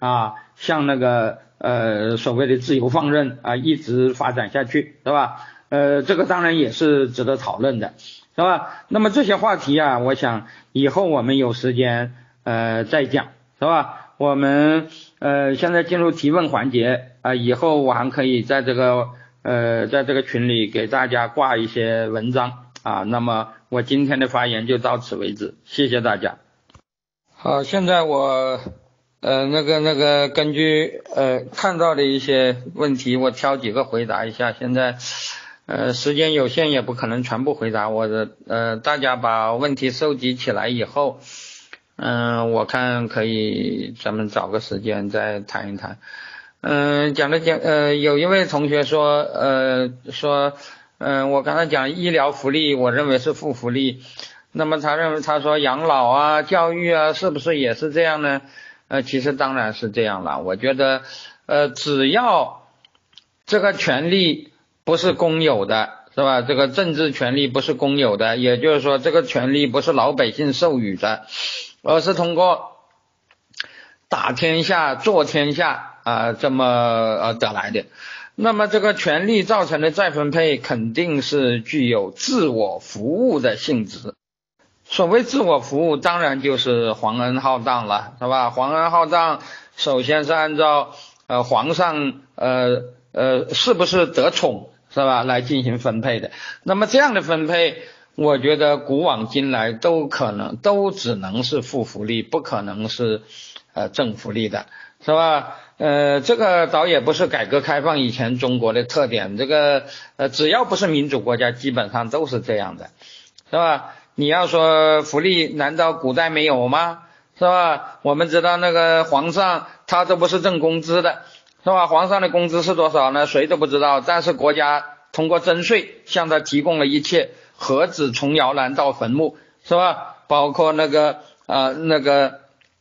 Speaker 1: 所谓的自由放任一直发展下去，是吧？这个当然也是值得讨论的，是吧？那么这些话题我想以后我们有时间再讲，是吧？我们现在进入提问环节以后我还可以在这个群里给大家挂一些文章那么我今天的发言就到此为止，谢谢大家。好，现在我根据看到的一些问题，我挑几个回答一下。现在时间有限，也不可能全部回答。大家把问题收集起来以后我看可以咱们找个时间再谈一谈。有一位同学说我刚才讲医疗福利，我认为是负福利。那么他说养老教育是不是也是这样呢？其实当然是这样了。我觉得只要这个权利不是公有的，是吧？这个政治权利不是公有的，也就是说这个权利不是老百姓授予的，而是通过打天下做天下这么得来的。那么这个权利造成的再分配肯定是具有自我服务的性质。所谓自我服务，当然就是皇恩浩荡了，是吧？皇恩浩荡首先是按照皇上是不是得宠，是吧，来进行分配的。那么这样的分配，我觉得古往今来都只能是负福利，不可能是正福利的，是吧？这个倒也不是改革开放以前中国的特点，这个只要不是民主国家基本上都是这样的，是吧？你要说福利难道古代没有吗？是吧？我们知道那个皇上他都不是挣工资的，是吧？皇上的工资是多少呢？谁都不知道，但是国家通过征税向他提供了一切，何止从摇篮到坟墓，是吧？包括那个那个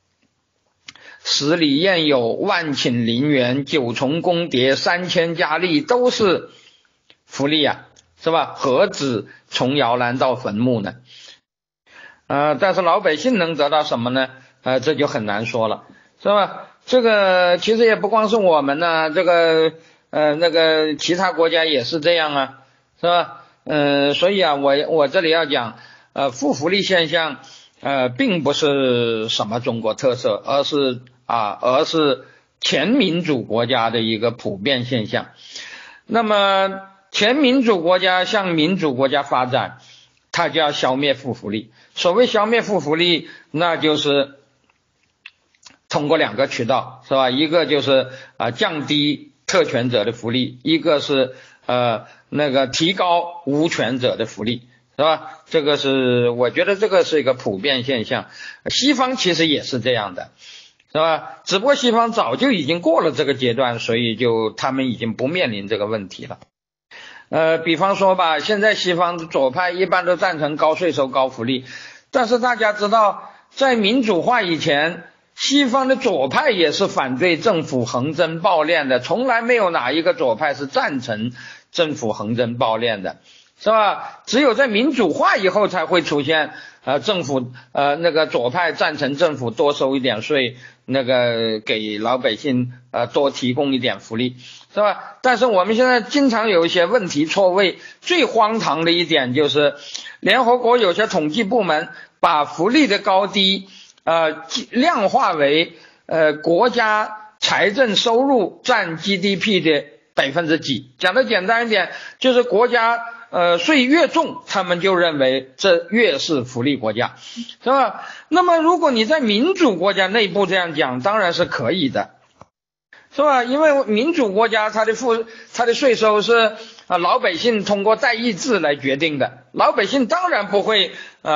Speaker 1: 10里宴友，万顷陵园，9重宫蝶，3000佳丽，都是福利啊，是吧？何止从摇篮到坟墓呢？但是老百姓能得到什么呢？这就很难说了，是吧？这个其实也不光是我们呢，这个那个其他国家也是这样啊，是吧？所以啊，我这里要讲，负福利现象，并不是什么中国特色，而是前民主国家的一个普遍现象。那么前民主国家向民主国家发展，它就要消灭负福利。所谓消灭负福利，那就是通过2个渠道，是吧？一个就是降低特权者的福利，一个是那个提高无权者的福利，是吧？这个是我觉得这个是一个普遍现象，西方其实也是这样的，是吧？只不过西方早就已经过了这个阶段，所以他们已经不面临这个问题了。比方说吧，现在西方的左派一般都赞成高税收高福利，但是大家知道，在民主化以前，西方的左派也是反对政府横征暴敛的，从来没有哪一个左派是赞成政府横征暴敛的，是吧？只有在民主化以后才会出现政府那个左派赞成政府多收一点税，那个给老百姓多提供一点福利，是吧？但是我们现在经常有一些问题错位，最荒唐的一点就是联合国有些统计部门把福利的高低量化为国家财政收入占 GDP 的几%，讲得简单一点，就是国家税越重，他们就认为这越是福利国家，是吧？那么如果你在民主国家内部这样讲，当然是可以的，是吧？因为民主国家它的税收是老百姓通过代议制来决定的，老百姓当然不会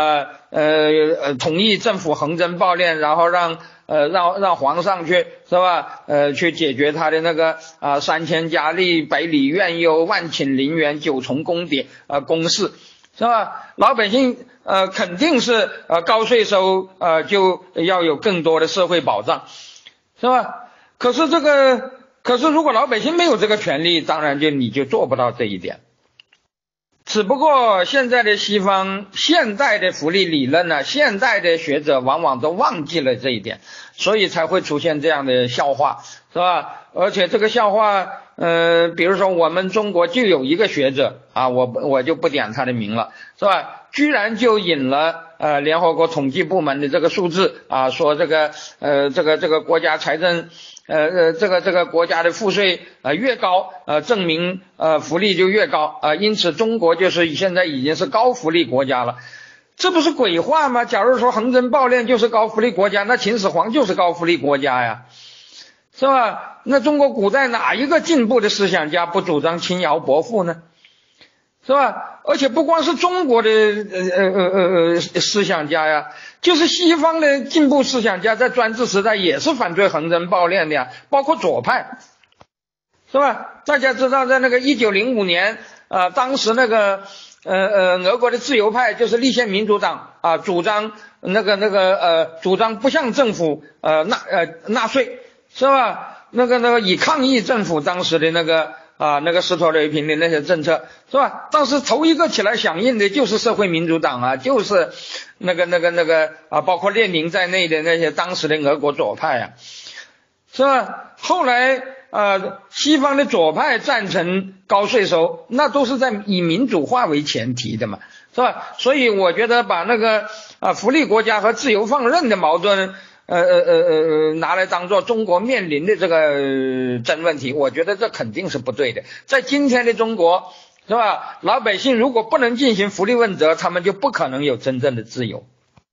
Speaker 1: 同意政府横征暴敛，然后让皇上去，是吧？去解决他的那个3000佳丽、100里苑游、万顷陵园、9重宫蝶公式，是吧？老百姓肯定是高税收就要有更多的社会保障，是吧？可是如果老百姓没有这个权利，当然你就做不到这一点。只不过现在的西方现代的福利理论呢，现代的学者往往都忘记了这一点，所以才会出现这样的笑话，是吧？而且这个笑话比如说我们中国就有一个学者我就不点他的名了，是吧？居然就引了联合国统计部门的这个数字说这个国家财政这个国家的赋税越高证明福利就越高因此中国就是现在已经是高福利国家了。这不是鬼话吗？假如说横征暴敛就是高福利国家，那秦始皇就是高福利国家呀，是吧？那中国古代哪一个进步的思想家不主张轻徭薄赋呢？是吧？而且不光是中国的思想家呀，就是西方的进步思想家在专制时代也是反对横征暴敛的呀，包括左派，是吧？大家知道在那个1905年当时那个俄国的自由派就是立宪民主党主张主张不向政府纳税，是吧？那个以抗议政府当时的那个斯托雷平的那些政策，是吧？当时头一个起来响应的就是社会民主党就是包括列宁在内的那些当时的俄国左派是吧？后来西方的左派赞成高税收，那都是在以民主化为前提的嘛，是吧？所以我觉得把那个福利国家和自由放任的矛盾拿来当做中国面临的这个真问题，我觉得这肯定是不对的。在今天的中国，是吧？老百姓如果不能进行福利问责，他们就不可能有真正的自由。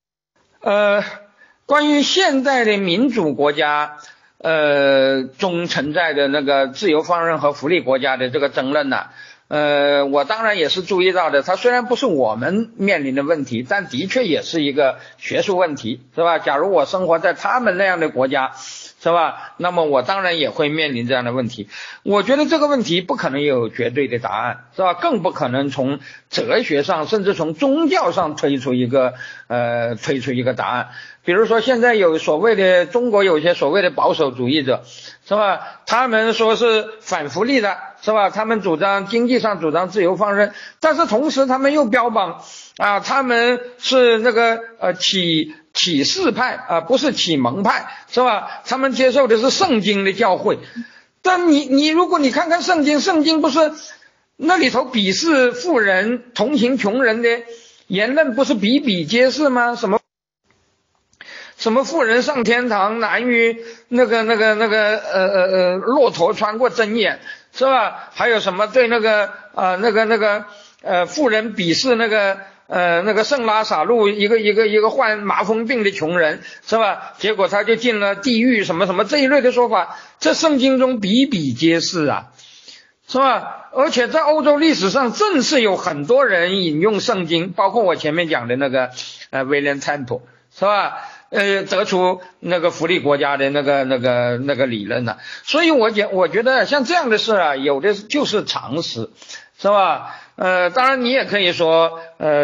Speaker 1: 关于现代的民主国家中存在的那个自由放任和福利国家的这个争论呢，我当然也是注意到的，它虽然不是我们面临的问题，但的确也是一个学术问题，是吧？假如我生活在他们那样的国家，是是吧？那么我当然也会面临这样的问题。我觉得这个问题不可能有绝对的答案，是吧？更不可能从哲学上甚至从宗教上推出一个答案。比如说现在有所谓的中国有些所谓的保守主义者，是吧？他们说是反福利的，是吧？他们主张经济上主张自由放任，但是同时他们又标榜他们是那个启示派不是启蒙派，是吧？他们接受的是圣经的教诲。但你如果你看看圣经不是那里头鄙视富人同情穷人的言论不是比比皆是吗？什么富人上天堂难于那个骆驼穿过针眼，是吧？还有什么对富人鄙视那个圣拉撒路一个患麻风病的穷人，是吧？结果他就进了地狱什么什么这一类的说法，这圣经中比比皆是啊，是吧？而且在欧洲历史上正是有很多人引用圣经，包括我前面讲的那个威廉参妥，是吧？得出那个福利国家的那个理论呢。所以我觉得像这样的事有的就是常识，是吧？当然你也可以说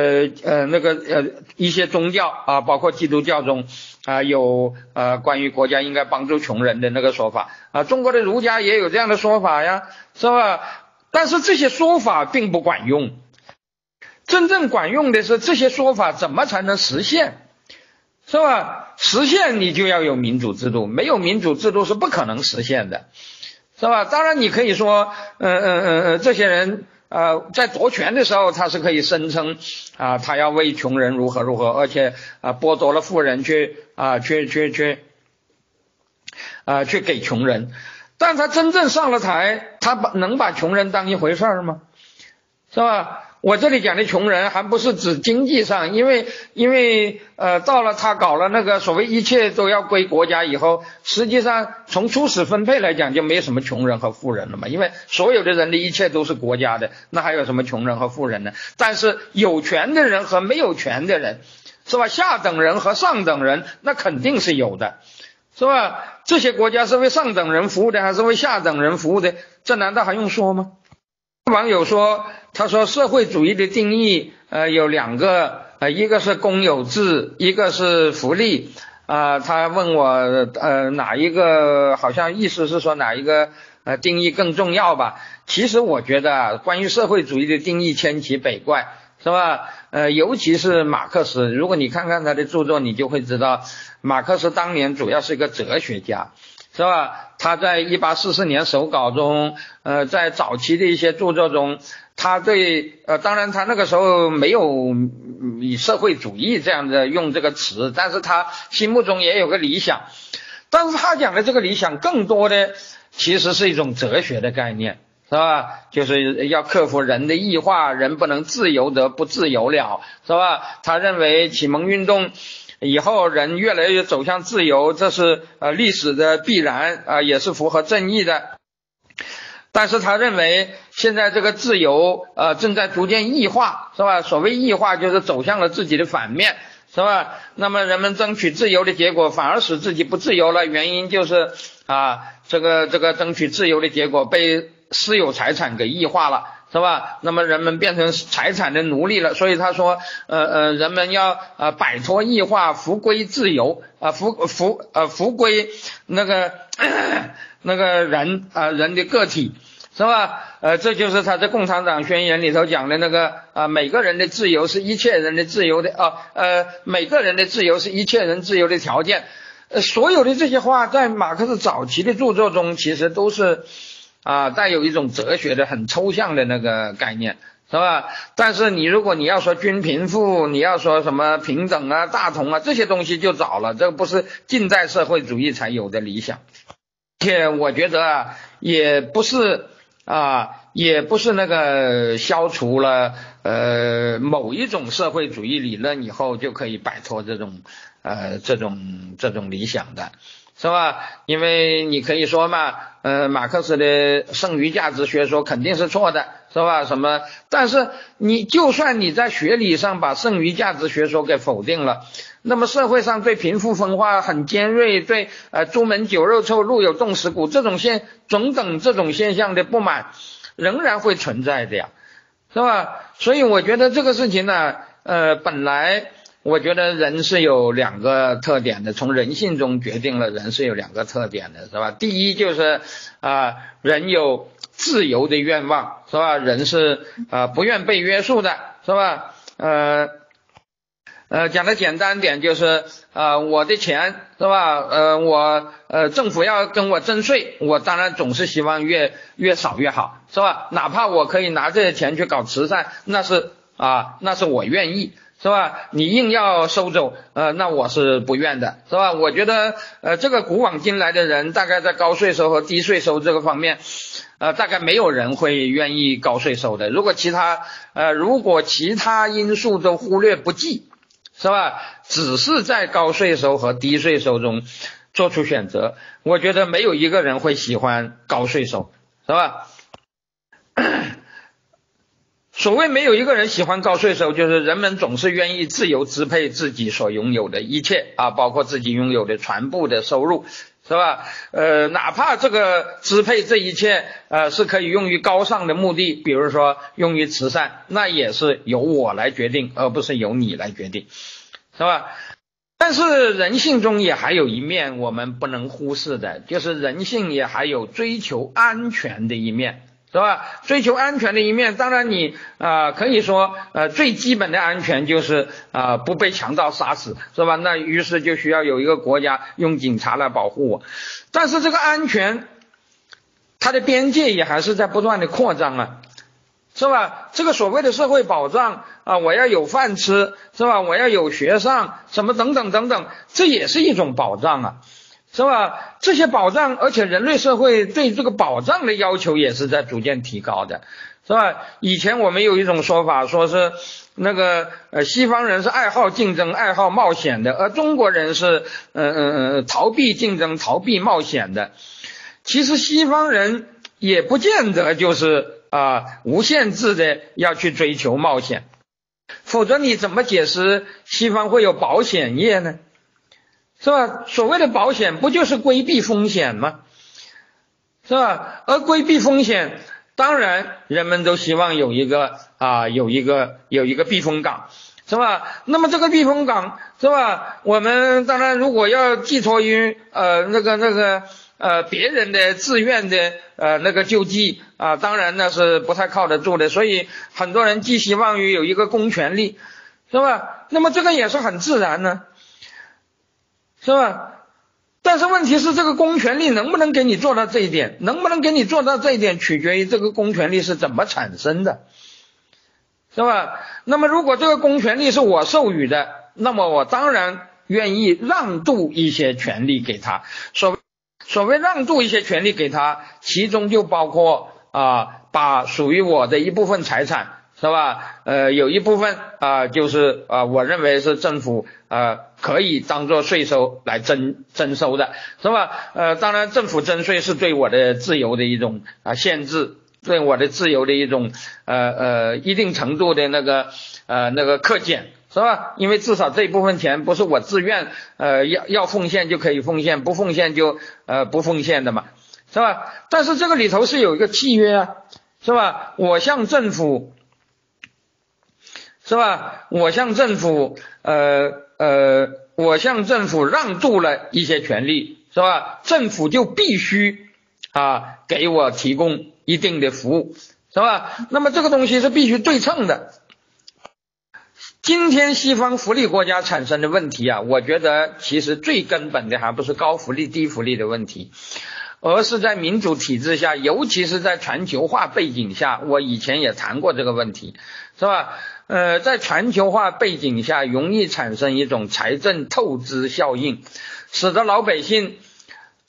Speaker 1: 一些宗教包括基督教中有关于国家应该帮助穷人的那个说法中国的儒家也有这样的说法呀，是吧？但是这些说法并不管用，真正管用的是这些说法怎么才能实现，是吧？实现你就要有民主制度，没有民主制度是不可能实现的，是吧？当然你可以说这些人在夺权的时候他是可以声称他要为穷人如何如何，而且剥夺了富人去给穷人，但他真正上了台，他能把穷人当一回事吗？是吧？我这里讲的穷人还不是指经济上，因为到了他搞了那个所谓一切都要归国家以后，实际上从初始分配来讲就没什么穷人和富人了嘛，因为所有的人的一切都是国家的，那还有什么穷人和富人呢？但是有权的人和没有权的人，是吧？下等人和上等人那肯定是有的，是吧？这些国家是为上等人服务的还是为下等人服务的，这难道还用说吗？网友说，他说社会主义的定义有两个，一个是公有制，一个是福利他问我哪一个，好像意思是说哪一个定义更重要吧。其实我觉得关于社会主义的定义千奇百怪，是吧？尤其是马克思，如果你看看他的著作，你就会知道马克思当年主要是一个哲学家，是吧？他在1844年手稿中在早期的一些著作中，他对当然他那个时候没有以社会主义这样的用这个词，但是他心目中也有个理想，但是他讲的这个理想更多的其实是一种哲学的概念，是吧？就是要克服人的异化，人不能自由得不自由了，是吧？他认为启蒙运动以后人越来越走向自由，这是历史的必然也是符合正义的。但是他认为现在这个自由正在逐渐异化，是吧？所谓异化就是走向了自己的反面，是吧？那么人们争取自由的结果反而使自己不自由了，原因就是这个争取自由的结果被私有财产给异化了，是吧？那么人们变成财产的奴隶了，所以他说人们要摆脱异化，福归自由福归那个人的个体，是吧？这就是他在共产党宣言里头讲的那个每个人的自由是一切人的自由的每个人的自由是一切人自由的条件。所有的这些话在马克思早期的著作中其实都是带有一种哲学的很抽象的那个概念，是吧？但是如果你要说均贫富，你要说什么平等大同这些东西就早了，这不是近代社会主义才有的理想。而且我觉得也不是那个消除了某一种社会主义理论以后就可以摆脱这种理想的，是吧？因为你可以说嘛马克思的剩余价值学说肯定是错的， 是吧？什么？但是你就算你在学理上把剩余价值学说给否定了，那么社会上对贫富分化很尖锐，对朱门酒肉臭，路有冻死骨这种总等这种现象的不满仍然会存在的呀，是吧？所以我觉得这个事情呢，本来我觉得人是有两个特点的，从人性中决定了人是有两个特点的，是吧？第一就是人有自由的愿望，是吧？人是不愿被约束的，是吧？讲的简单点就是我的钱，是吧？政府要跟我征税，我当然总是希望越少越好，是吧？哪怕我可以拿这些钱去搞慈善，那是我愿意，是吧？你硬要收走，那我是不愿的，是吧？我觉得这个古往今来的人，大概在高税收和低税收这个方面，大概没有人会愿意高税收的。如果其他因素都忽略不计，是吧？只是在高税收和低税收中做出选择，我觉得没有一个人会喜欢高税收，是吧？所谓没有一个人喜欢高税收，就是人们总是愿意自由支配自己所拥有的一切包括自己拥有的全部的收入，是吧？哪怕这个支配这一切是可以用于高尚的目的，比如说用于慈善，那也是由我来决定，而不是由你来决定，是吧？但是人性中也还有一面我们不能忽视的，就是人性也还有追求安全的一面，是吧？追求安全的一面，当然你可以说最基本的安全就是不被强盗杀死，是吧？那于是就需要有一个国家用警察来保护我。但是这个安全它的边界也还是在不断的扩张是吧？这个所谓的社会保障我要有饭吃，是吧？我要有学上什么等等等等，这也是一种保障是吧？这些保障，而且人类社会对这个保障的要求也是在逐渐提高的，是吧？以前我们有一种说法，说是那个西方人是爱好竞争、爱好冒险的，而中国人是逃避竞争、逃避冒险的。其实西方人也不见得就是无限制的要去追求冒险，否则你怎么解释西方会有保险业呢？是吧？所谓的保险不就是规避风险吗？是吧？而规避风险，当然人们都希望有一个避风港，是吧？那么这个避风港，是吧？我们当然如果要寄托于别人的自愿的救济当然那是不太靠得住的，所以很多人寄希望于有一个公权力，是吧？那么这个也是很自然呢，是吧？但是问题是这个公权力能不能给你做到这一点，取决于这个公权力是怎么产生的，是吧？那么如果这个公权力是我授予的，那么我当然愿意让渡一些权利给他。所谓让渡一些权利给他，其中就包括把属于我的一部分财产，是吧？有一部分就是我认为是政府可以当做税收来征收的，是吧？当然政府征税是对我的自由的一种限制，对我的自由的一种一定程度的那个克减，是吧？因为至少这一部分钱不是我自愿要奉献就可以奉献，不奉献就不奉献的嘛，是吧？但是这个里头是有一个契约是吧？我向政府让渡了一些权利，是吧？政府就必须给我提供一定的服务，是吧？那么这个东西是必须对称的。今天西方福利国家产生的问题我觉得其实最根本的还不是高福利低福利的问题，而是在民主体制下，尤其是在全球化背景下，我以前也谈过这个问题，是吧？在全球化背景下容易产生一种财政透支效应，使得老百姓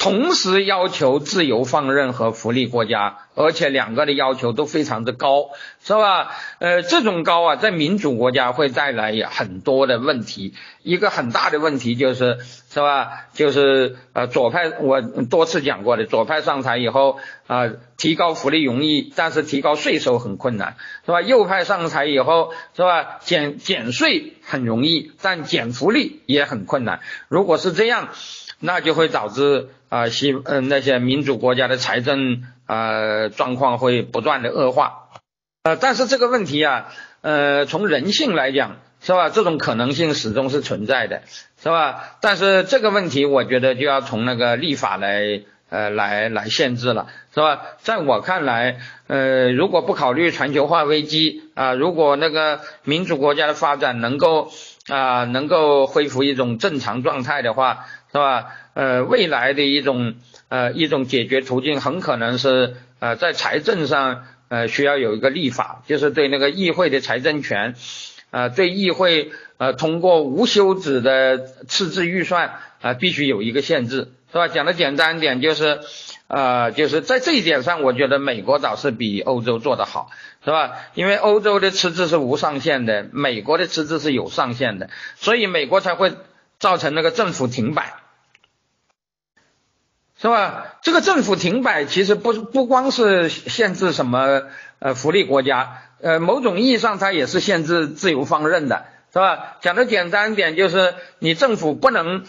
Speaker 2: 同时要求自由放任和福利国家，而且两个的要求都非常的高，是吧？这种高啊，在民主国家会带来很多的问题。一个很大的问题就是，是吧？就是左派，我多次讲过的，左派上台以后提高福利容易，但是提高税收很困难，是吧？右派上台以后，是吧？减税很容易，但减福利也很困难。如果是这样，那就会导致那些民主国家的财政状况会不断的恶化。但是这个问题从人性来讲，是吧？这种可能性始终是存在的，是吧？但是这个问题我觉得就要从那个立法来限制了，是吧？在我看来，如果不考虑全球化危机如果那个民主国家的发展能够恢复一种正常状态的话，是吧？未来的一种解决途径很可能是在财政上需要有一个立法，就是对那个议会的财政权对议会通过无休止的赤字预算必须有一个限制，是吧？讲的简单一点就是在这一点上，我觉得美国倒是比欧洲做得好，是吧？因为欧洲的赤字是无上限的，美国的赤字是有上限的，所以美国才会造成那个政府停摆，是吧？这个政府停摆其实不光是限制什么福利国家，某种意义上它也是限制自由放任的，是吧？讲的简单一点就是你政府不能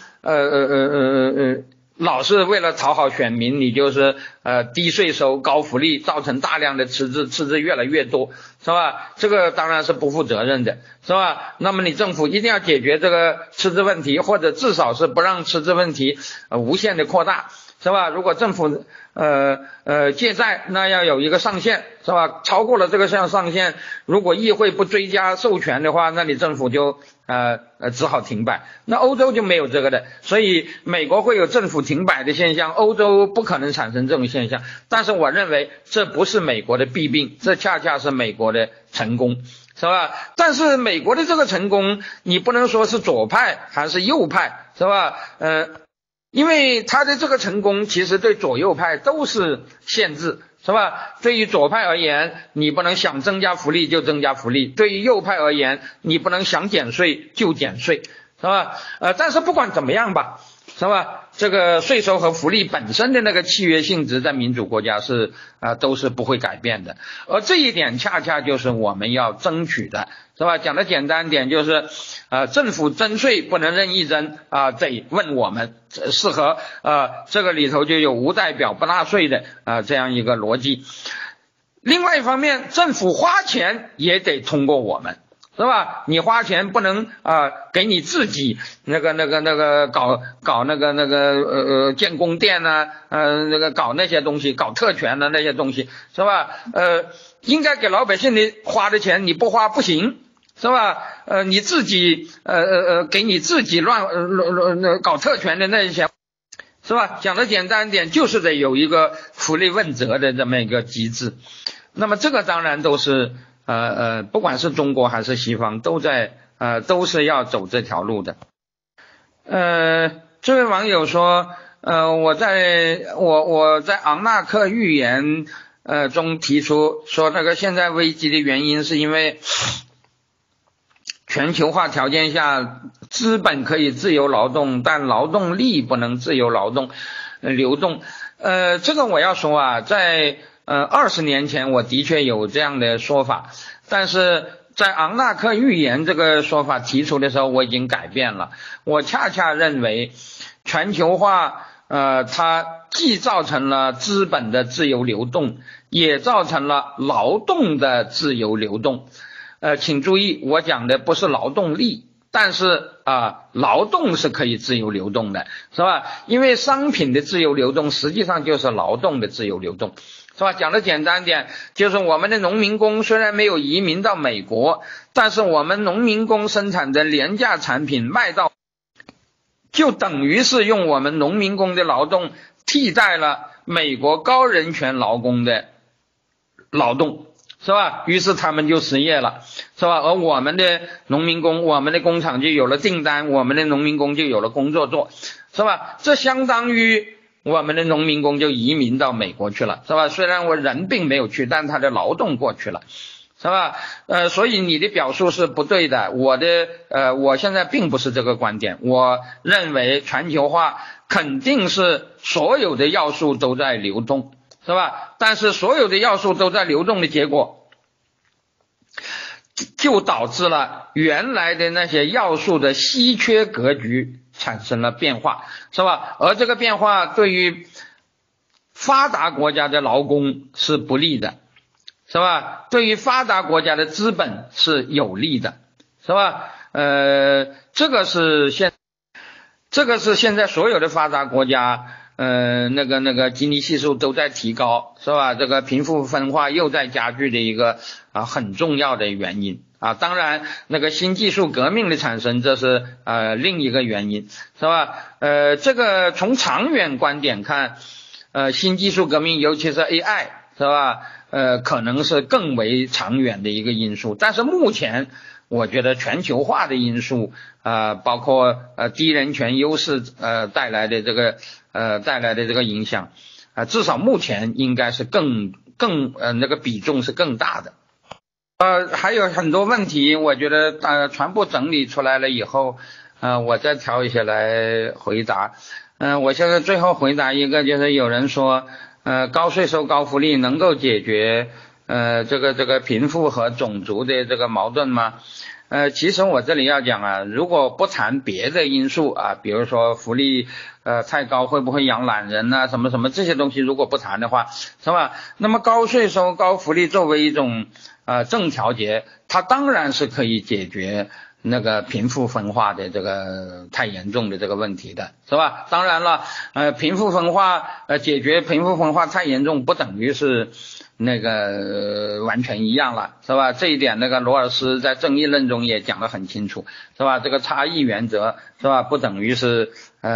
Speaker 2: 老是为了讨好选民，你就是低税收高福利，造成大量的赤字越来越多，是吧？这个当然是不负责任的，是吧？那么你政府一定要解决这个赤字问题，或者至少是不让赤字问题无限的扩大，是吧？如果政府借债，那要有一个上限，是吧？超过了这个上限，如果议会不追加授权的话，那你政府就只好停摆。那欧洲就没有这个的，所以美国会有政府停摆的现象，欧洲不可能产生这种现象。但是我认为这不是美国的弊病，这恰恰是美国的成功，是吧？但是美国的这个成功，你不能说是左派还是右派，是吧？因为他的这个成功其实对左右派都是限制，是吧？对于左派而言，你不能想增加福利就增加福利，对于右派而言，你不能想减税就减税，是吧？但是不管怎么样吧，是吧？这个税收和福利本身的那个契约性质在民主国家是都是不会改变的，而这一点恰恰就是我们要争取的，是吧？讲的简单点就是政府征税不能任意征得问我们适合这个里头就有无代表不纳税的这样一个逻辑。另外一方面，政府花钱也得通过我们，是吧？你花钱不能给你自己那个搞那个建宫殿搞那些东西，搞特权的那些东西，是吧？应该给老百姓的花的钱你不花不行，是吧？你自己给你自己乱搞特权的那些钱，是吧？讲的简单点，就是得有一个福利问责的这么一个机制。那么这个当然都是不管是中国还是西方都是要走这条路的。这位网友说我在昂纳克预言中提出说，那个现在危机的原因是因为全球化条件下资本可以自由劳动，但劳动力不能自由流动。这个我要说在20年前我的确有这样的说法，但是在昂纳克预言这个说法提出的时候我已经改变了。我恰恰认为全球化它既造成了资本的自由流动，也造成了劳动的自由流动。请注意，我讲的不是劳动力，但是劳动是可以自由流动的，是吧？因为商品的自由流动实际上就是劳动的自由流动，是吧？讲的简单点，就是我们的农民工虽然没有移民到美国，但是我们农民工生产的廉价产品卖到，就等于是用我们农民工的劳动替代了美国高人权劳工的劳动，是吧？于是他们就失业了，是吧？而我们的农民工，我们的工厂就有了订单，我们的农民工就有了工作做，是吧？这相当于我们的农民工就移民到美国去了，是吧？虽然我人并没有去，但他的劳动过去了，是吧？所以你的表述是不对的。我现在并不是这个观点，我认为全球化肯定是所有的要素都在流动，是吧？但是所有的要素都在流动的结果，就导致了原来的那些要素的稀缺格局产生了变化，是吧？而这个变化对于发达国家的劳工是不利的，是吧？对于发达国家的资本是有利的，是吧？这个是现在所有的发达国家那个基尼系数都在提高，是吧？这个贫富分化又在加剧的一个很重要的原因啊。当然那个新技术革命的产生，这是另一个原因，是吧？这个从长远观点看，新技术革命尤其是 AI， 是吧？可能是更为长远的一个因素，但是目前我觉得全球化的因素包括低人权优势带来的这个影响至少目前应该是更那个比重是更大的。还有很多问题，我觉得全部整理出来了以后我再挑一些来回答。我现在最后回答一个，就是有人说高税收高福利能够解决这个贫富和种族的这个矛盾吗？其实我这里要讲如果不谈别的因素比如说福利太高会不会养懒人什么什么这些东西如果不谈的话，是吧？那么高税收高福利作为一种正调节，它当然是可以解决那个贫富分化的这个太严重的这个问题的，是吧？当然了贫富分化解决贫富分化太严重不等于是那个完全一样了，是吧？这一点那个罗尔斯在正义论中也讲得很清楚，是吧？这个差异原则，是吧？不等于是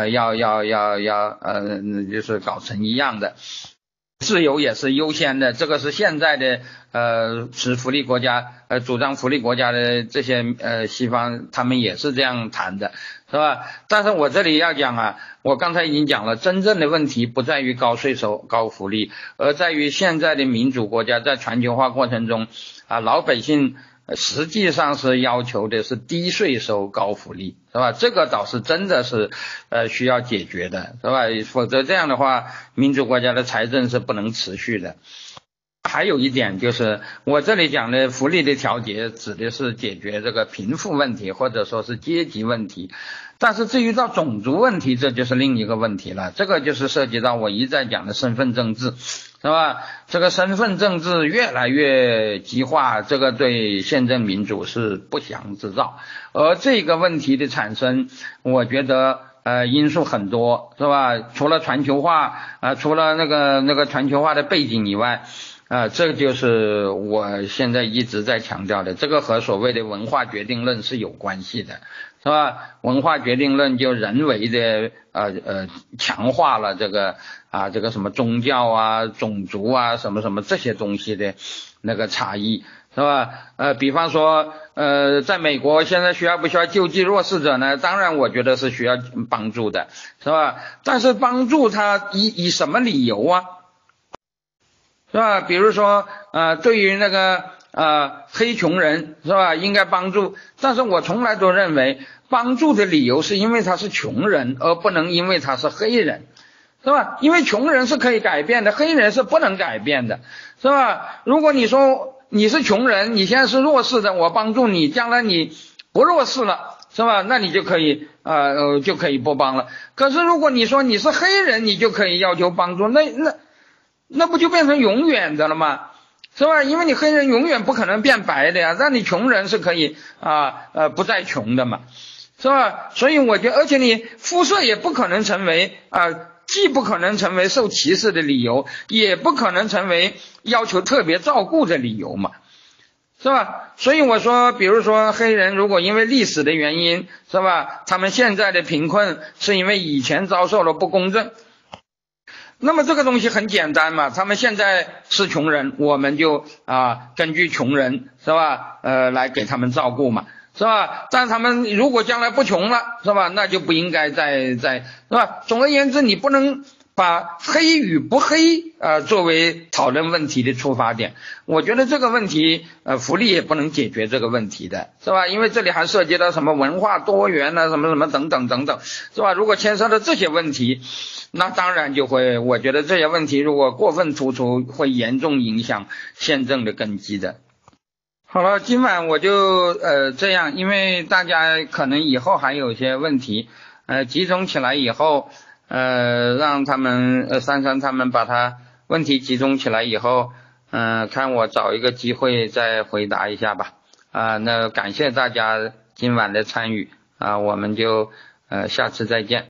Speaker 2: 就是搞成一样的。自由也是优先的，这个是现在的持福利国家主张福利国家的这些西方他们也是这样谈的，是吧？但是我这里要讲我刚才已经讲了，真正的问题不在于高税收高福利，而在于现在的民主国家在全球化过程中老百姓实际上是要求的是低税收高福利，是吧？这个倒是真的是需要解决的，是吧？否则这样的话民主国家的财政是不能持续的。还有一点就是我这里讲的福利的调节指的是解决这个贫富问题或者说是阶级问题，但是至于到种族问题这就是另一个问题了，这个就是涉及到我一再讲的身份政治，是吧？这个身份政治越来越激化，这个对宪政民主是不祥之兆。而这个问题的产生我觉得因素很多，是吧？除了全球化除了那个全球化的背景以外这个就是我现在一直在强调的，这个和所谓的文化决定论是有关系的，是吧？文化决定论就人为的强化了这个什么宗教种族什么什么这些东西的那个差异，是吧？比方说在美国现在需要不需要救济弱势者呢？当然我觉得是需要帮助的，是吧？但是帮助他以什么理由是吧？比如说对于那个黑穷人，是吧？应该帮助，但是我从来都认为帮助的理由是因为他是穷人，而不能因为他是黑人，是吧？因为穷人是可以改变的，黑人是不能改变的，是吧？如果你说你是穷人，你现在是弱势的，我帮助你，将来你不弱势了，是吧？那你就可以不帮了。可是如果你说你是黑人，你就可以要求帮助，那不就变成永远的了吗？是吧？因为你黑人永远不可能变白的呀，那你穷人是可以不再穷的嘛，是吧？所以我觉得，而且你肤色也不可能成为既不可能成为受歧视的理由，也不可能成为要求特别照顾的理由嘛，是吧？所以我说，比如说黑人如果因为历史的原因，是吧？他们现在的贫困是因为以前遭受了不公正。那么这个东西很简单嘛，他们现在是穷人，我们就根据穷人，是吧？来给他们照顾嘛，是吧？但他们如果将来不穷了，是吧？那就不应该再是吧？总而言之，你不能
Speaker 1: 把黑与不黑作为讨论问题的出发点。我觉得这个问题福利也不能解决这个问题的，是吧？因为这里还涉及到什么文化多元什么什么等等等等，是吧？如果牵涉到这些问题，那当然就会，我觉得这些问题如果过分突出，会严重影响宪政的根基的。好了，今晚我就这样，因为大家可能以后还有些问题集中起来以后让他们珊珊他们把他问题集中起来以后看我找一个机会再回答一下吧。那感谢大家今晚的参与我们就下次再见。